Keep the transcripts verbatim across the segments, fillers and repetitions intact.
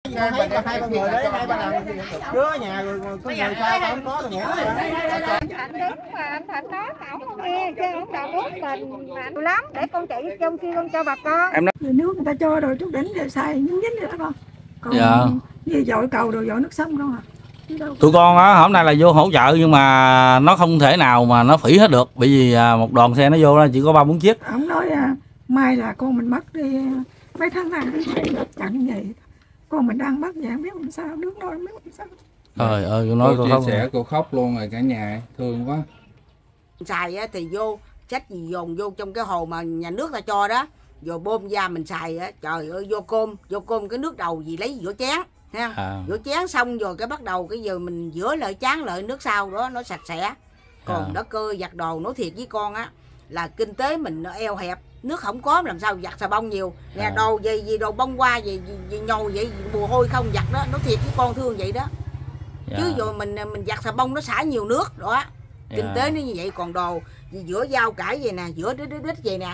hai ba hai ba người đấy, hai ba lần đứa nhà rồi có người sao không có thì ngủ. Anh Thạnh đứng mà anh Thạnh nói mà ổng không nghe, chứ ổng đòi nước mình mà anh lắm để con chạy trong kia con cho bà con. Em nói người nước người ta cho rồi chút đỉnh rồi xài nhính nhính vậy đó con. Còn dạ. Như dội cầu rồi dội nước sông không à. Tụi con á hôm nay là vô hỗ trợ nhưng mà nó không thể nào mà nó phỉ hết được, bởi vì một đoàn xe nó vô là chỉ có ba bốn chiếc. Ông nói à, mai là con mình mất đi mấy tháng nay đi chặn vậy, con mình đang mất vậy không biết làm sao, nước nó không biết làm sao. Trời ơi, cô nói cô cô chia khóc sẻ cô khóc luôn rồi cả nhà, thương quá. Xài á thì vô trách gì dồn vô trong cái hồ mà nhà nước ta cho đó, rồi bơm ra mình xài á, trời ơi vô cơm vô cơm cái nước đầu gì lấy rửa chén ha, à. Rửa chén xong rồi cái bắt đầu cái giờ mình rửa lại chán lại nước sau đó nó sạch sẽ. Còn à. Đất cơ giặt đồ nói thiệt với con á là kinh tế mình nó eo hẹp, nước không có làm sao giặt xà bông nhiều nè, à. Đồ gì gì đồ bông hoa gì, gì, gì nhồi vậy mùi hôi không giặt đó, nói thiệt với con thương vậy đó. Dạ. Chứ rồi mình mình giặt xà bông nó xả nhiều nước đó. Kinh dạ. Tế nó như vậy, còn đồ gì giữa rau cải vậy nè, giữa đít đít đít vậy nè.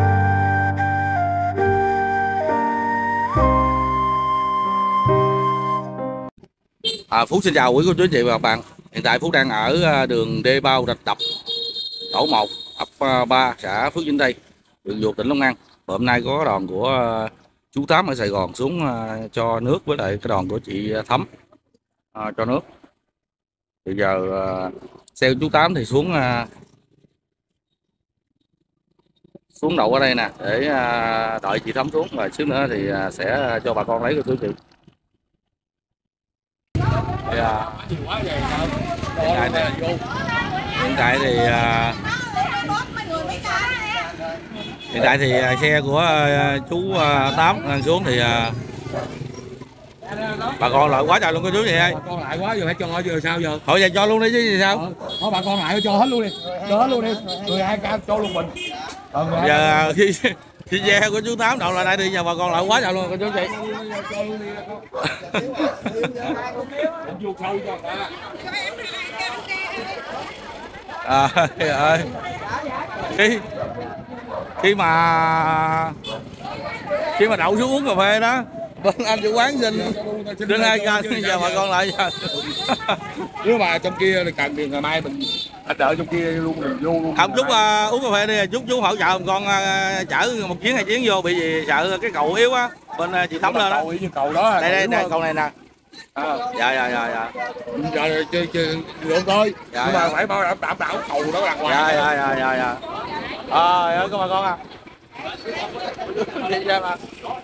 À, Phú xin chào quý cô chú chị và các bạn. Hiện tại Phú đang ở đường đê bao Rạch Đập, tổ một, ấp ba, xã Phước Vĩnh Tây, huyện Vụt, tỉnh Long An. Và hôm nay có đoàn của chú Tám ở Sài Gòn xuống cho nước với lại cái đoàn của chị Thắm cho nước. Bây giờ xe của chú Tám thì xuống xuống đậu ở đây nè để đợi chị Thắm xuống, và xíu nữa thì sẽ cho bà con lấy cô chú chị. Thì, à, hiện tại thì hiện tại thì à, hiện tại thì à, xe của à, chú à, Tám đang xuống thì à, bà con lại quá trời luôn cô chú chị ơi. Bà con lại quá giờ phải cho giờ sao giờ? Thôi giờ cho luôn đi chứ gì sao? Thôi bà con lại cho hết luôn đi, cho hết luôn đi, người ai cao cho luôn mình. Ờ, giờ khi khi xe của chú Tám đậu lại đây thì giờ bà con lại quá trời luôn cô chú chị. À, ơi khi khi mà khi mà đậu xuống uống cà phê đó, bên anh chủ quán xin xin hai canh, giờ bà con lại giờ. Nếu mà trong kia thì cần thì ngày mai mình anh đợi trong kia luôn, mình vô luôn. Không, chút uh, uống cà phê đi, chút chú hỗ trợ con uh, chở một chuyến hai chuyến vô, bị gì sợ cái cầu yếu á, bên uh, chị Thắm lên đó. Cầu đó. Đây đây đây cầu này nè. À. Dạ dạ dạ dạ. Giờ chơi chơi được thôi. Dạ, nhưng dạ. mà phải bảo đảm đảm bảo cầu đó là ngoài. Dạ dạ dạ dạ dạ. Ờ ơi, có bà con à. Đi ra mà.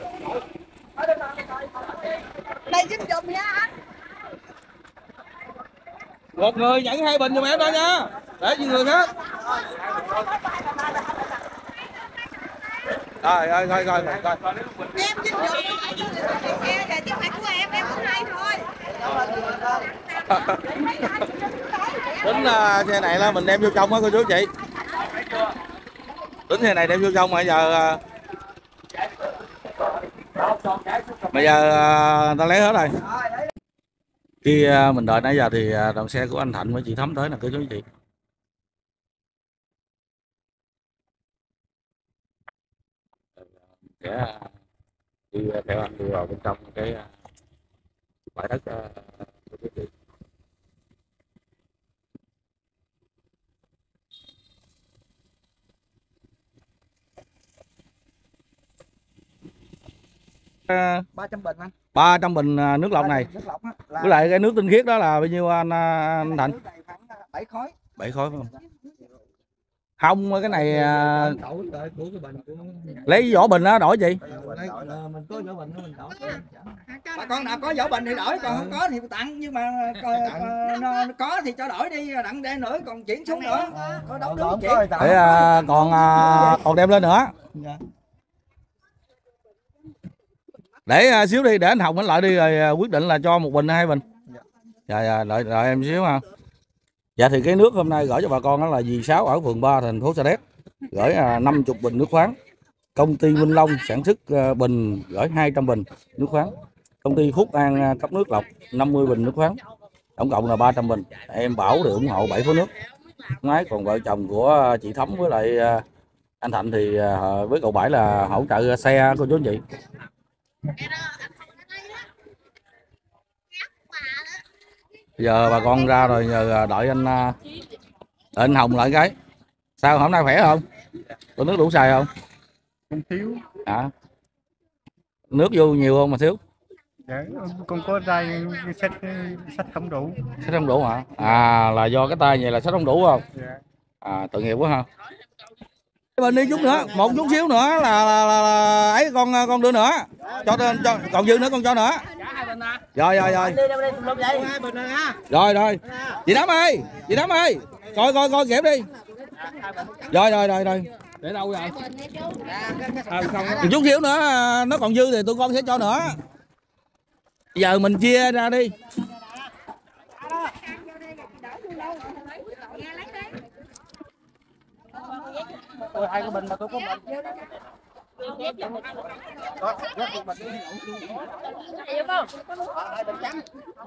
Đây giúp giùm nha anh. Một người nhận hai bình giùm em đó nha. Để cho người khác. Rồi rồi rồi rồi rồi. Em giúp giùm nghe về chứ phải của em, em có hai thôi. Tính uh, xe này là mình đem vô trong á cô chú chị. Tính xe này đem vô trong mà giờ uh, bây giờ uh, ta lấy hết rồi. Khi uh, mình đợi nãy giờ thì uh, đoàn xe của anh Thạnh với chị Thắm tới nè cô chú chị. Sẽ đi theo anh đi vào bên trong cái bãi đất của quý vị. ba trăm bình anh. ba trăm bình nước lọc này. Nước lọc á, là... Với lại cái nước tinh khiết đó là bao nhiêu anh anh Thạnh? bảy khối. bảy khối phải không? Không, cái này lấy vỏ bình đó đổi gì? Mình có vỏ bình mình đổi. Bà con nào có vỏ bình thì đổi, còn không có thì tặng, nhưng mà có thì cho đổi đi, đặng đem nữa, còn chuyển xuống nữa. Có đóng đúng chị. Để còn còn đem lên nữa. Để xíu đi, để anh Hồng anh lại đi rồi quyết định là cho một bình hay hai bình. Dạ dạ, đợi đợi em xíu ha. Dạ thì cái nước hôm nay gửi cho bà con đó là dì Sáu ở phường ba thành phố Sa Đéc, gửi năm mươi bình nước khoáng. Công ty Minh Long sản xuất bình gửi hai trăm bình nước khoáng. Công ty Phúc An cấp nước lọc năm mươi bình nước khoáng. Tổng cộng là ba trăm bình. Em Bảo được ủng hộ bảy khối nước. Máy còn vợ chồng của chị Thắm với lại anh Thạnh thì với cậu Bảy là hỗ trợ xe cô chú anh chị. Giờ bà con ra rồi, giờ đợi anh đợi anh Hồng lại cái. Sao hôm nay khỏe không? Có nước đủ xài không? Không thiếu. À. Nước vô nhiều không mà thiếu? Dạ, con có tay sách sách không đủ. Sách không đủ hả? À, là do cái tay vậy là sách không đủ không? Dạ. À, tội nghiệp quá ha. Bên đi chút nữa, một chút xíu nữa là, là, là, là ấy con con đưa nữa. Cho, cho còn dư nữa con cho nữa. Rồi rồi rồi. Rồi rồi. Chị Đám ơi, chị Đám ơi. Coi coi coi kiểm đi. Rồi rồi rồi rồi. Để đâu rồi? À, chút xíu nữa nó còn dư thì tụi con sẽ cho nữa. Giờ mình chia ra đi. Tôi hai cái bình mà tôi có bình. Đó, rất một bình. Hai bình trắng.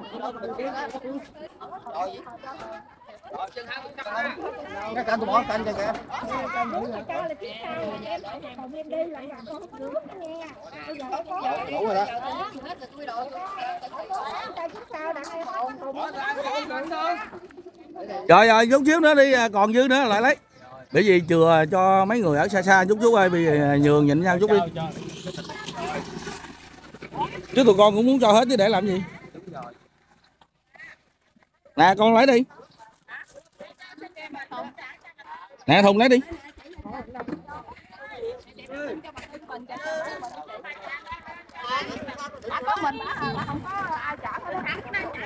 Rồi. Rồi chân hai cái canh tôi bỏ canh cho kìa. Đủ rồi đó. Rồi rồi chút xíu nữa đi, còn dư nữa lại lấy. Bởi vì chừa cho mấy người ở xa xa chút chút ơi, vì nhường nhịn nhau chút đi. Chứ tụi con cũng muốn cho hết chứ để làm gì. Nè con lấy đi. Nè Thùng lấy đi. Có mình là không có ai chở nó hắn cái này.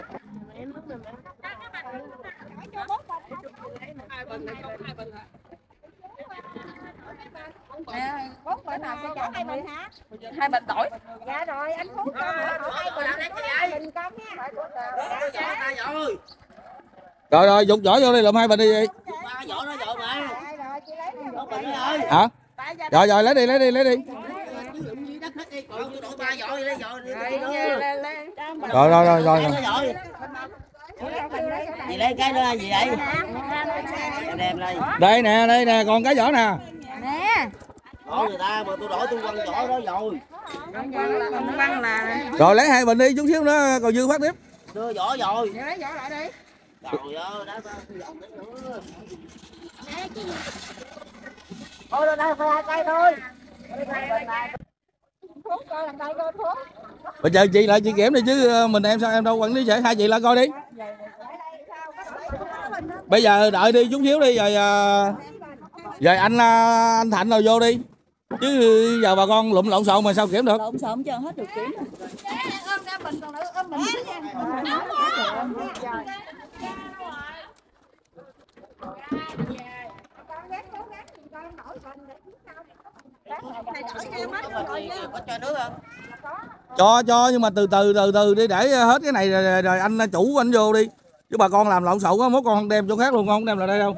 Bốn bình nào cho hai bình hả? Hai bình đổi. Dạ rồi anh Phú cho nữa hai bình. Hai bình con nha. Rồi rồi dục vỏ vô đi lượm hai bình đi vậy. Vỏ nó vỏ mà. Hả? Rồi rồi lấy đi lấy đi lấy đi. Rồi rồi rồi rồi. Gì lấy cái đó gì vậy? Đem đây. Đây nè, đây nè, còn cái vỏ nè. Nè. Đổi người ta mà tôi đổi tôi quăng vỏ đó rồi. Quăng là. Rồi lấy hai bình đi, chút xíu nữa còn dư phát tiếp. Đưa vỏ rồi. Lấy vỏ lại đi. Trời ơi, đã dọn nữa. Thôi đây phải hai cây thôi. Thuốc coi làm tay coi thuốc. Bây giờ chị lại chị kiểm đi chứ mình em sao em đâu quản lý vậy, hai chị lại coi đi. Bây giờ đợi đi chút xíu đi rồi rồi anh anh Thạnh rồi vô đi. Chứ giờ bà con lụm lộn xộn mà sao kiểm được. Lộn xộn cho hết được kiểm. Ôm ra bình còn nữa, ôm bình nha. Cho cho nhưng mà từ từ từ từ đi để hết cái này rồi, rồi anh chủ anh vô đi. Chứ bà con làm lộn xộn á, mốt con không đem chỗ khác luôn, con không đem lại đây đâu.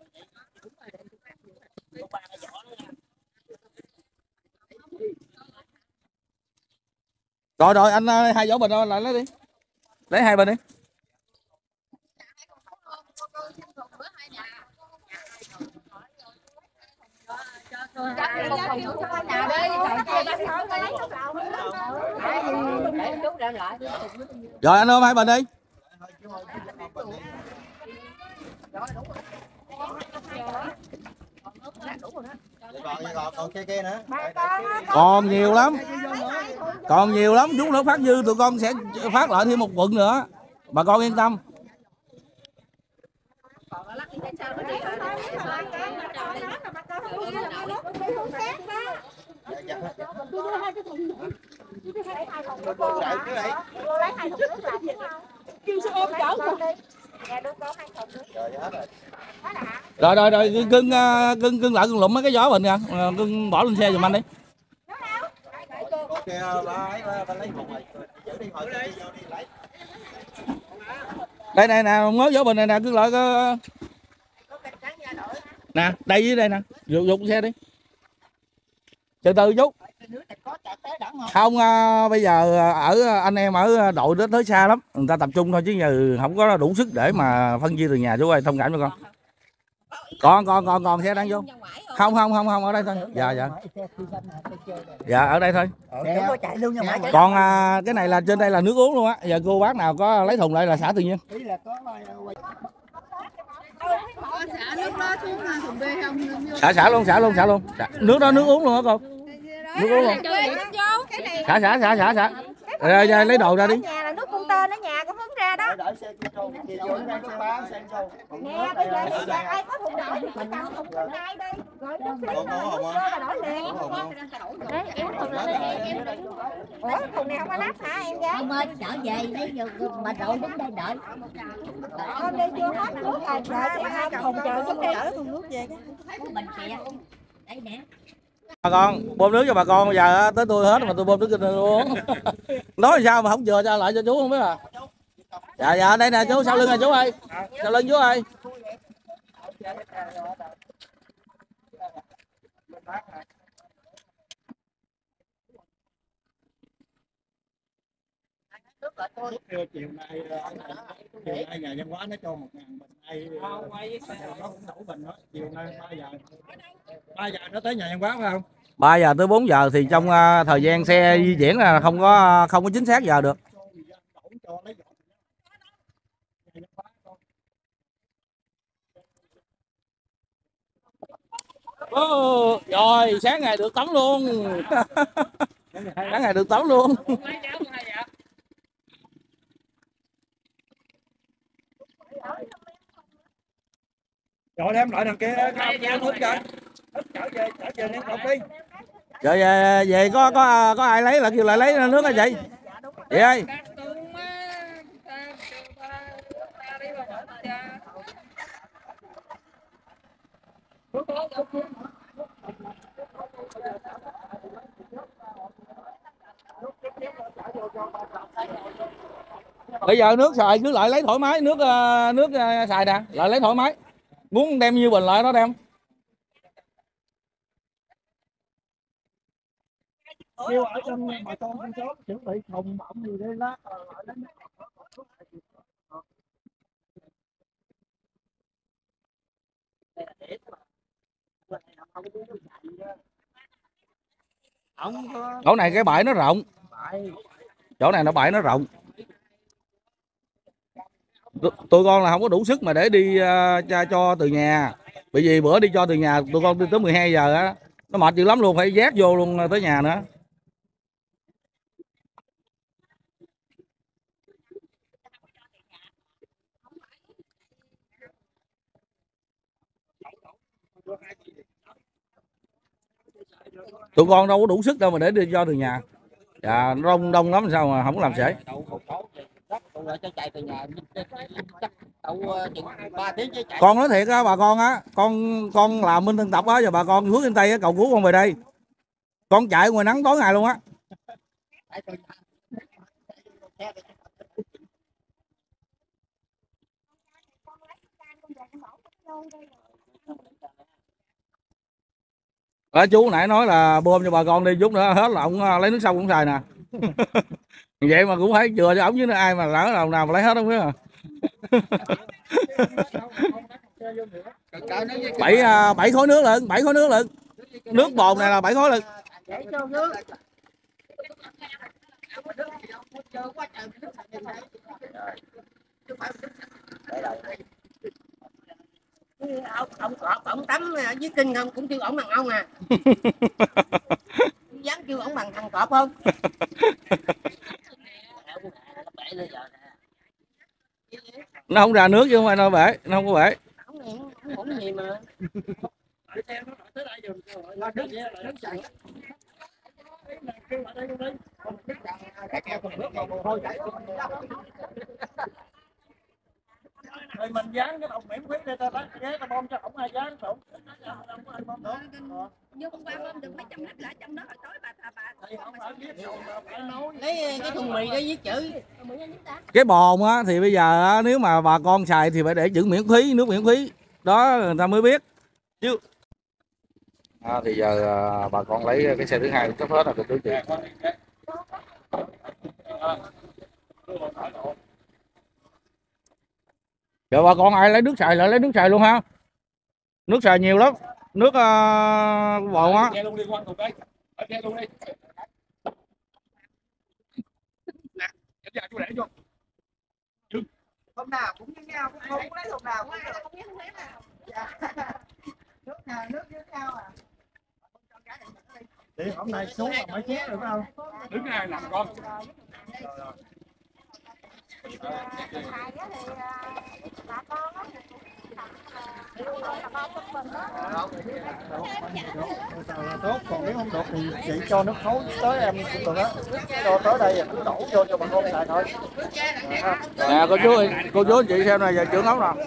Rồi rồi anh hai vỏ bình rồi lại lấy đi. Lấy hai bình đi. Rồi anh ôm hai bình đi. Còn nhiều lắm. Còn nhiều lắm, chút nữa phát dư tụi con sẽ phát lại thêm một quận nữa. Bà con yên tâm. Rồi rồi rồi cưng cưng cưng lại cưng lụm mấy cái giỏ bình kìa, cưng bỏ lên xe giùm anh đi. Đây này nè, ngó giỏ bình này nè, cưng lại nè, đây dưới đây nè, dục dục xe đi. Từ từ chút. Không à, bây giờ ở anh em ở đội đó tới xa lắm, người ta tập trung thôi chứ giờ không có đủ sức để mà phân chia từ nhà chú ơi, thông cảm cho con. Còn còn còn còn xe đang vô. Không không không không ở đây thôi. Dạ dạ. Dạ ở đây thôi. Còn à, cái này là trên đây là nước uống luôn á. Giờ cô bác nào có lấy thùng lại là xả tự nhiên. Xả xả luôn, xả luôn, xả luôn. Xả. Nước đó nước uống luôn hả cô? Nước uống luôn. Xả xả xả xả xả. Rồi, rồi, lấy đồ ra đi. Nhà là nước con tên ở nhà cũng hướng ra đó. Nè bây giờ bây giờ ai có thùng đậu thì phải tạo thùng thứ hai đi. Rồi nước xí rồi nước ra là đổi liền. Đấy em thùng lại đi em. Ủa thùng này không có lắp hả em gái? Không ơi trở về lấy mà đậu đứng đây đợi. Con đi chưa hết nước rồi chờ sẽ hai thùng chờ chút đi. Thùng nước về cái bình kìa. Đây nè. Bà con bơm nước cho bà con, bây giờ tới tôi hết mà tôi bơm nước cho tôi uống. Nói sao mà không vừa cho lại cho chú không biết à. Dạ dạ đây nè chú, sau lưng nè chú ơi, sau lưng chú ơi. Chiều nay chiều nay nhà văn hóa nó cho một ngàn bình nay nó cũng đủ bình đó. Chiều nay ba giờ ba giờ nó tới nhà văn hóa phải không? ba giờ tới bốn giờ thì trong uh, thời gian xe di chuyển là không có không có chính xác giờ được. Oh, rồi sáng ngày được tắm luôn. Sáng ngày được tắm luôn. Rồi đem lại đằng kia cái nước kìa. Trở về trở về lên cột đi. Rồi về, về có có có ai lấy là kêu lại lấy nước hả chị? Chị ơi. Bây giờ nước xài cứ lại lấy thoải mái, nước nước xài nè, lại lấy thoải mái. Muốn đem như bình lại đó đem. Kêu ở trong bà con con chốt chuẩn bị thùng bọng gì đây lát lại đánh. Chỗ này cái bãi nó rộng. Chỗ này nó bãi nó rộng. Tụi con là không có đủ sức mà để đi uh, cho, cho từ nhà. Bởi vì bữa đi cho từ nhà tụi con đi tới mười hai giờ á, nó mệt dữ lắm luôn, phải vác vô luôn tới nhà nữa. Tụi con đâu có đủ sức đâu mà để đi cho từ nhà. Dạ nó đông đông lắm sao mà không làm sể. Con nói thiệt á bà con á, con con làm bên Tân Tập á, giờ bà con hướng lên Tây á, cầu cứu con về đây. Con chạy ngoài nắng tối ngày luôn á. Đó, chú nãy nói là bơm cho bà con đi chút nữa hết là ông lấy nước sông cũng xài nè. Vậy mà cũng phải chừa cho ổng, chứ nó ai mà lỡ nào nào mà lấy hết không biết à. bảy bảy khối nước lận, bảy khối nước lận. Nước bồn này là bảy khối lận. Ông ông cọp ông tắm ở dưới kinh không cũng kêu ổng bằng ông à. Dám kêu ổng bằng thằng cọp không? Nó không ra nước chứ không phải nó bể, nó không có bể. Ổng cũng gì mà. Rồi mình dán cái đồng miễn phí để ta bắt ghé ta bom cho ổng ai dán ổng. Vô hôm qua bơm được mấy trăm lít lại trong đó hồi tối bà bà Lấy cái thùng mì đó viết chữ. Cái bồn á thì bây giờ á, nếu mà bà con xài thì phải để chữ miễn phí, nước miễn phí. Đó người ta mới biết. Chứ à, thì giờ à, bà con lấy cái xe thứ hai sắp hết rồi từ chị. Giờ bà con ai lấy nước xài lại lấy nước xài luôn ha. Nước xài nhiều lắm, nước uh, bồn á. Che luôn đi con, đây. Che luôn đi. Nè, em ra chú để cho. Hôm nào cũng như nhau, không có lấy hôm nào cũng như nhau. Nước nào nước với nhau à. Thì hôm nay xuống là mới chén được không? Đứng này nằm con. Tốt, còn nếu không được thì chị cho nước khấu tới em cũng được á, cho tới đây cứ đổ vô cho bà con xài thôi. Nè cô chú cô chú anh chị xem này giờ trưởng ống nào.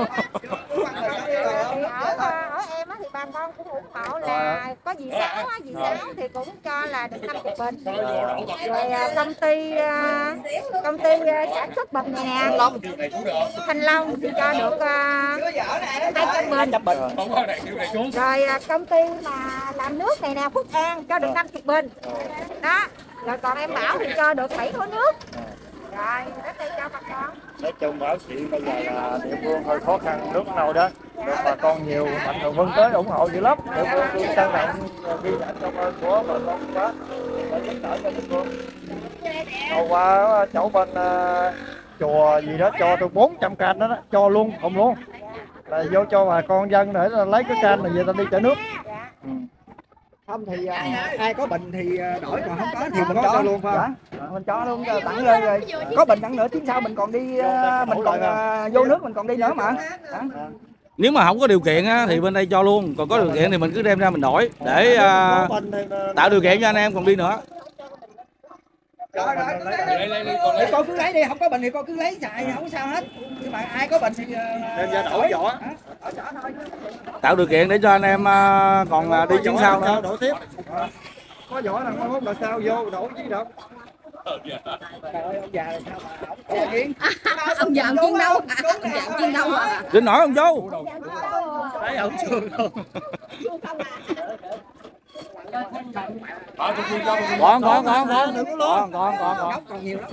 Ở em á thì bà con cũng ủng hộ là có dì Sáu á, dì Sáu thì cũng cho là được năm mươi bình. Rồi công ty công ty sản xuất bột này nè, Thanh Long thì cho được hai trăm bình. Rồi công ty mà làm nước này nè, Phúc An cho được năm mươi bình. Đó. Rồi còn em Bảo thì cho được bảy khối nước. Rồi, đất đây cho bà con. Nói chung Bảo chị bây giờ là địa phương hơi khó khăn nước nào đó, được bà con nhiều mạnh thường quân tới ủng hộ dữ lắm. Địa phương đi tăng nặng ghi nhận công ơn của bà con quá để giúp đỡ cho địa phương. Hôm qua chỗ bên uh, chùa gì đó cho tôi bốn trăm can đó, đó cho luôn không luôn là vô cho bà con dân để lấy cái can này về ta đi chở nước. Ừ. Không thì à, ai có bệnh thì đổi, còn không có thì mình cho luôn phải không? Dạ. Mình cho luôn cho tặng rồi, rồi có bệnh tặng nữa tiếng sau mình còn đi uh, mình còn uh, vô nước mình còn đi nữa mà. Hả? Nếu mà không có điều kiện á, thì bên đây cho luôn, còn có điều kiện thì mình cứ đem ra mình đổi để uh, tạo điều kiện cho anh em còn đi nữa. Rồi rồi, thì con cứ lấy đi, không có bệnh thì con cứ lấy xài không có sao hết. Nhưng mà ai có bệnh thì đem ra đổi vỏ. Tạo điều kiện để cho anh em uh, còn uh, đi chuyến sau nữa. Đổi tiếp. Có vỏ là mai mốt là sao vô đổi chứ đâu. Ông già là sao mà ông chiến ông già chiến đâu ông già chiến đâu à Đến nổi ông chú thấy ông sương luôn. Còn còn còn còn còn còn còn còn nhiều lắm.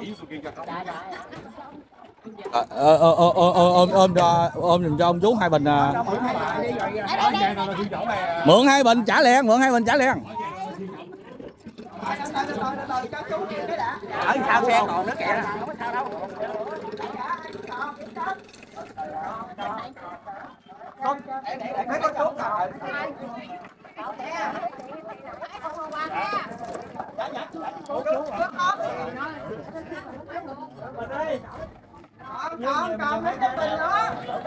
Ờ, ờ, ờ, ờ, ờ, ôm ôm cho ôm giùm cho ông chú hai bình à. Mượn hai bình trả liền, mượn hai bình trả liền. Ở sau xe còn nữa kìa. Con để để mấy con chú rồi. Còn còn mấy cái bình nữa.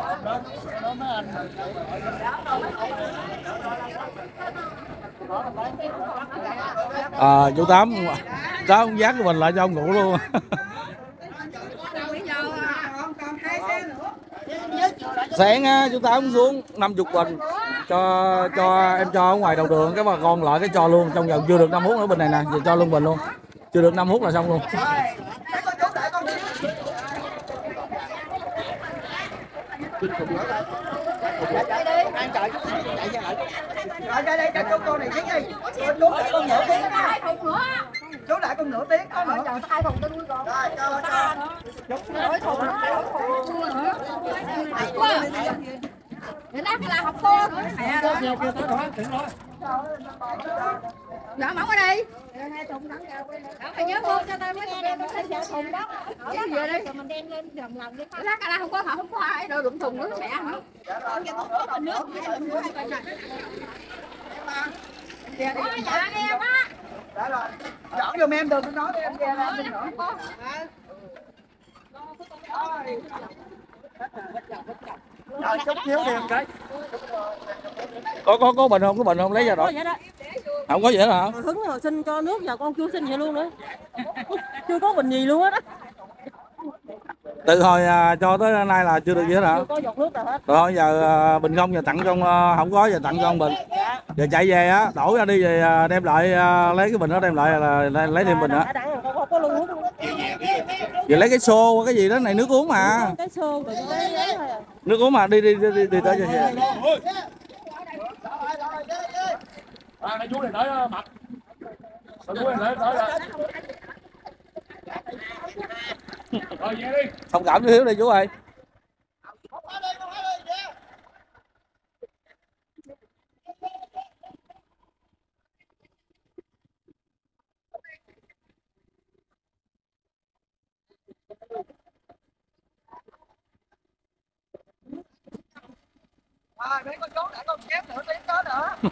À, chú Tám cháu ông dắt của mình lại cho ông ngủ luôn. Sáng á, chú Tám xuống năm mươi bình cho cho em cho ở ngoài đầu đường, cái bà con lại cái cho luôn trong vòng chưa được năm phút nữa bình này nè, giờ cho luôn bình luôn, chưa được năm phút là xong luôn. Rồi ra đây cho chú cô này tiếng đi. Chú lại con nửa tiếng đó. Chú lại con nửa tiếng đó nữa. Trời hai thùng tôi nuôi con. Rồi cho cho. Chú nửa thùng nữa. Để lát là học cô. Mẹ đó. Dạ mỏng ở đây. Hai thùng đắng cao. Phải nhớ mua cho tao mấy thùng đem lên thùng đó. Ở về đây rồi mình đem lên vòng lòng đi. Lát là không có họ không có ai đâu đụng thùng nữa mẹ hả? Nước dạ em á. Đã rồi. Chọn giùm em đừng nói em ra ra đừng nữa. Rồi chút xíu đi em cái. Có có có bình không? Có bình không lấy ra rồi. Không có gì hết hả? Hứng rồi xin cho nước giờ con chưa xin vậy luôn nữa. Chưa có bình gì luôn á đó. Từ hồi à, cho tới nay là chưa được gì hết hả? Chưa có giọt nước nào hết. Rồi giờ à, bình không giờ tặng cho ông, à, không có giờ tặng cho ông bình. Giờ chạy về á, đổ ra đi về à, đem lại à, lấy cái bình đó đem lại là lấy, lấy thêm bình nữa. Không có luôn nước. Giờ lấy cái xô cái gì đó này nước uống mà. Cái xô rồi cái ấy thôi à. Nước uống mà đi đi đi đi, đi tới cho về. À, chú này tới mặt. Chú này tới tới rồi. Rồi về đi. Thông cảm chút xíu đi chú ơi. À, để con chốt lại con chém nữa tiếng đó nữa.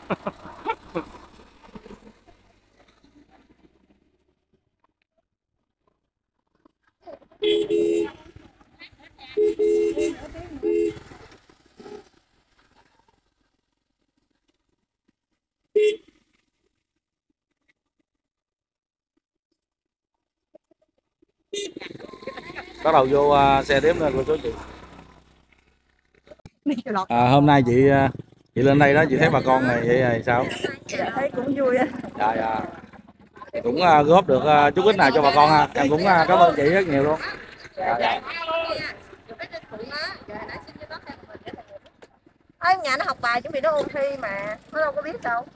Bắt đầu vô uh, xe tiếp lên cô chú chị. À, hôm nay chị chị lên đây đó, chị thấy bà con này vậy là sao? Dạ thấy cũng vui á. Dạ dạ. Cũng uh, góp được uh, chút ít nào cho bà con ha. Em cũng uh, cảm ơn chị rất nhiều luôn. Dạ, dạ. Ở nhà nó học bài chuẩn bị nó ôn thi mà nó đâu có biết đâu.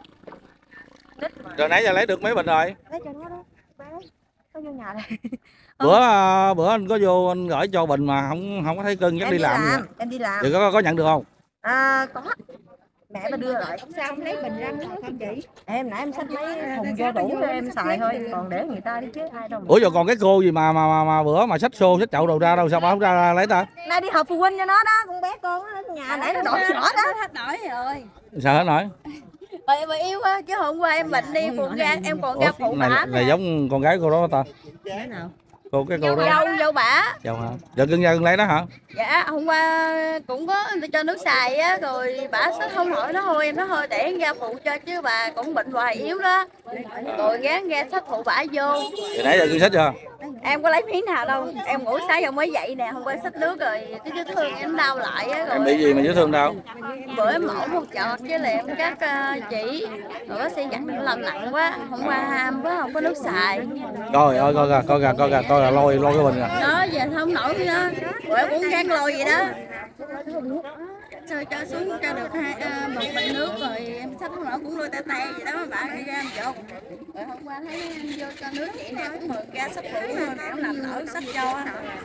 Rồi nãy giờ lấy được mấy bình rồi? Lấy cho nó đó. Nó vô nhà đây. Bữa uh, bữa anh có vô anh gửi cho bình mà không không có thấy cân, chắc đi, đi làm. làm em đi làm. Vậy có có nhận được không? À có. Mẹ mà đưa lại. Sao không lấy bình ra nữa không chị? Em nãy em xách mấy thùng vô tủ cho em xài thôi, còn để người ta đi chứ ai đâu. Ủa giờ còn cái cô gì mà mà mà, mà bữa mà xách xô xách chậu đồ ra đâu, sao bà không ra, ra lấy ta? Nay đi học phụ huynh cho nó đó, con bé con ở nhà nãy nó đổi nhỏ đó. Hết nổi rồi. Sao hết nổi? Bởi bà yêu á, chứ hôm qua em bệnh đi phụ ra em còn ra phụ này, bả. Này giống con gái cô đó ta? Cái nào? Cô cái cô đó. Dâu dâu bả. Dâu hả? Giờ cưng ra cưng lấy đó hả? Dạ hôm qua cũng có cho nước xài á, rồi bả xách không hỏi nó thôi em nó thôi để em ra phụ cho, chứ bà cũng bệnh hoài yếu đó. Rồi gán ra xách phụ bả vô. Giờ nãy giờ cưng xách chưa? Em có lấy miếng nào đâu, em ngủ sáng giờ mới dậy nè, hôm qua xách nước rồi cái vết thương em đau lại á. Rồi em bị gì mà vết thương đau? Bữa em mổ một chọt với lại em các uh, chị rồi bác sĩ dặn những lần nặng quá, hôm qua ham quá không có nước xài. Coi ơi coi kìa coi kìa coi kìa coi kìa lôi lôi cái bình kìa. Đó giờ không nổi nữa, bữa em cũng gán lôi vậy đó. Rồi cho xuống cho được hai uh, một bình nước rồi em xách không nổi cũng lôi tay tay vậy đó mà bà đi ra một chục. Rồi hôm qua thấy em vô cho nước vậy nè cũng mượn ra xách thử rồi nè làm nổi xách cho.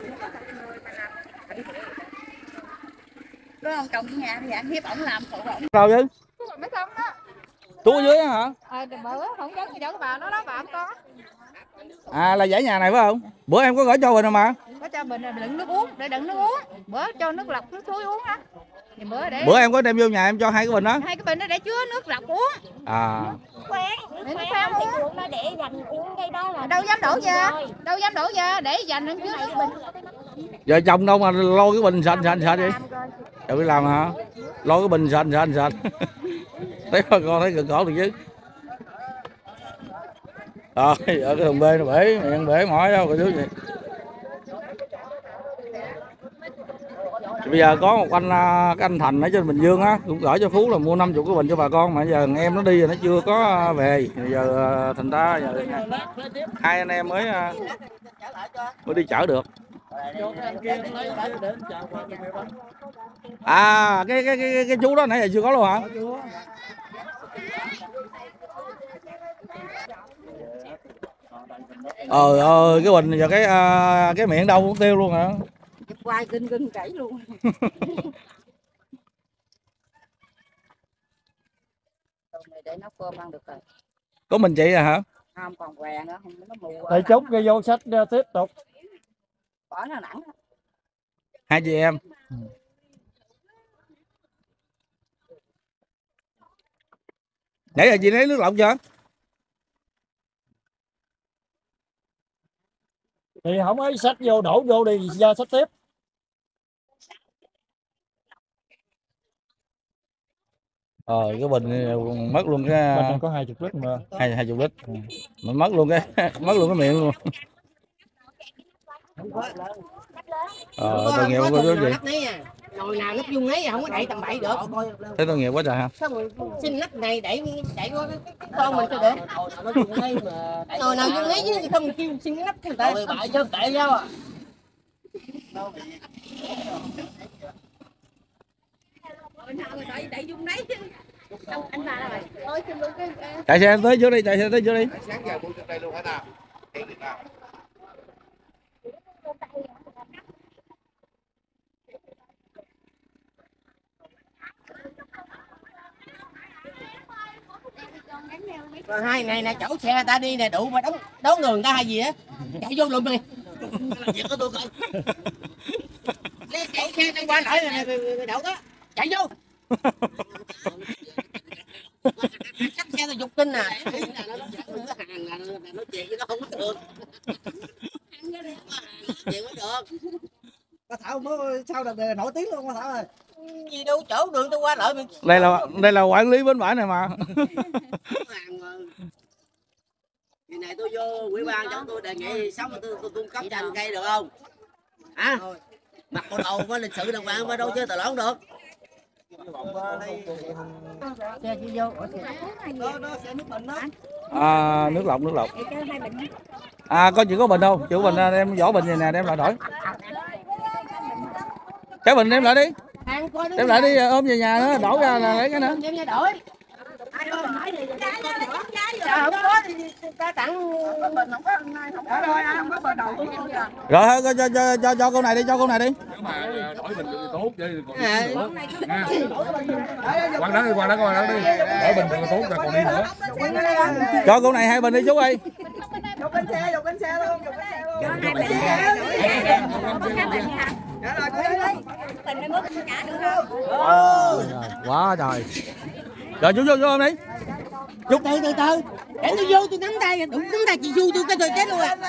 Có ông chồng nhà thì anh hiếp ổng làm phụ ổng. Đâu chứ? Mấy xong đó. Tú ở dưới á hả? Ờ bữa không giống gì đâu bà nó đó bà không có. À là dãy nhà này phải không? Bữa em có gửi cho bình rồi mà. Có cho bình đựng nước uống để đựng nước uống. Bữa cho nước lọc nước suối uống á. Thì bữa để Bữa em có đem vô nhà em cho hai cái bình đó. Hai cái bình đó để chứa nước lọc uống. À. Khoan, nước khoan uống nó để dành uống đây đó là đâu dám đổ ra. Đâu dám đổ ra để dành lên chứa nước bình. Giờ chồng đâu mà lôi cái bình sạch sạch sạch đi. Đâu đi làm hả? Lôi cái bình sạch sạch sạch. Thấy bà con thấy cực khổ được chứ. Rồi ở cái thùng bê nó bể, mày ăn bể mỏi đâu cái thứ gì. Bây giờ có một anh cái anh Thành ở trên Bình Dương á cũng gửi cho Phú là mua năm mươi cái bình cho bà con, mà giờ em nó đi rồi nó chưa có về, giờ thành ra giờ hai anh em mới mới đi chở được. À cái cái cái cái chú đó nãy giờ chưa có luôn hả? Ờ ơi cái bình giờ cái uh, cái miệng đâu cũng tiêu luôn hả? Quay kinh kinh chảy luôn. Để nấu cơm ăn được rồi. Có mình chị à hả? Không còn què nữa, không nó mù. Để chút cái vô sách tiếp tục. Bỏ nó nặng. Hai chị em. Nãy giờ chị lấy nước lọc chưa? Thì không ấy sách vô đổ vô đi ra sách tiếp. Ờ cái bình mất luôn cái Bình có hai chục lít mà. Hai hai chục lít. Mình mất luôn cái mất luôn cái miệng luôn. Ờ tội nghiệp quá chú chị. Nồi nào nắp dung ấy không có đậy tầm bậy được. Thấy tội nghiệp quá trời ha. Sao mình xin nắp này đẩy đẩy qua cái con mình cho được. Nồi nào dung ấy chứ không kêu xin cái nắp người ta. Rồi bậy chứ tệ nhau à. Chạy xe tới trước đi, chạy xe tới trước đi. Rồi hai này nè chở xe ta đi nè đủ mà đóng đón người ta hay gì á. Chạy vô lùm đi. Làm việc của tôi coi. Chở xe đang qua lại này đậu đó. Chạy vô. Chắc xe tôi dục kinh nè. Nói chuyện với nó không có được. Chuyện mới được. Bà Thảo mới sao là nổi tiếng luôn bà Thảo ơi. Gì đâu chỗ đường tôi qua lại. Đây là đây là quản lý bến bãi này mà. Kỳ này tôi vô ủy ban cho tôi đề nghị sống mà tôi, tôi cung cấp cho anh cây được không? Hả? Mặc bộ đầu có lịch sự đàng hoàng mà đâu chơi tờ lỏng được. Xe đi vô. À, nước lọc nước lọc. À có chị có bình không? Chị có bình đem vỏ bình này nè đem lại đổi. Cái bình đem lại đi. Đem lại đi ôm về nhà nữa, đổ ra là lấy cái nữa. Đem ra đổi. Không có thì ta tặng bình không có không có thôi không có bờ đầu. Rồi thôi cho cho cho cho cô này đi, cho cô này đi. Nếu mà đổi bình thì tốt chứ còn đi nữa. Quăng đó đi, quăng đó quăng đó đi. Đổi bình thì tốt rồi còn đi nữa. Cho cô này hai bình đi chú ơi. Vô bên xe, vô bên xe luôn, vô bên xe luôn. Quá trời. Rồi chú vô vô không đi. Chú từ từ từ. Để tôi vô tôi nắm tay, đụng nắm tay chị Du tôi cái tôi chết luôn à.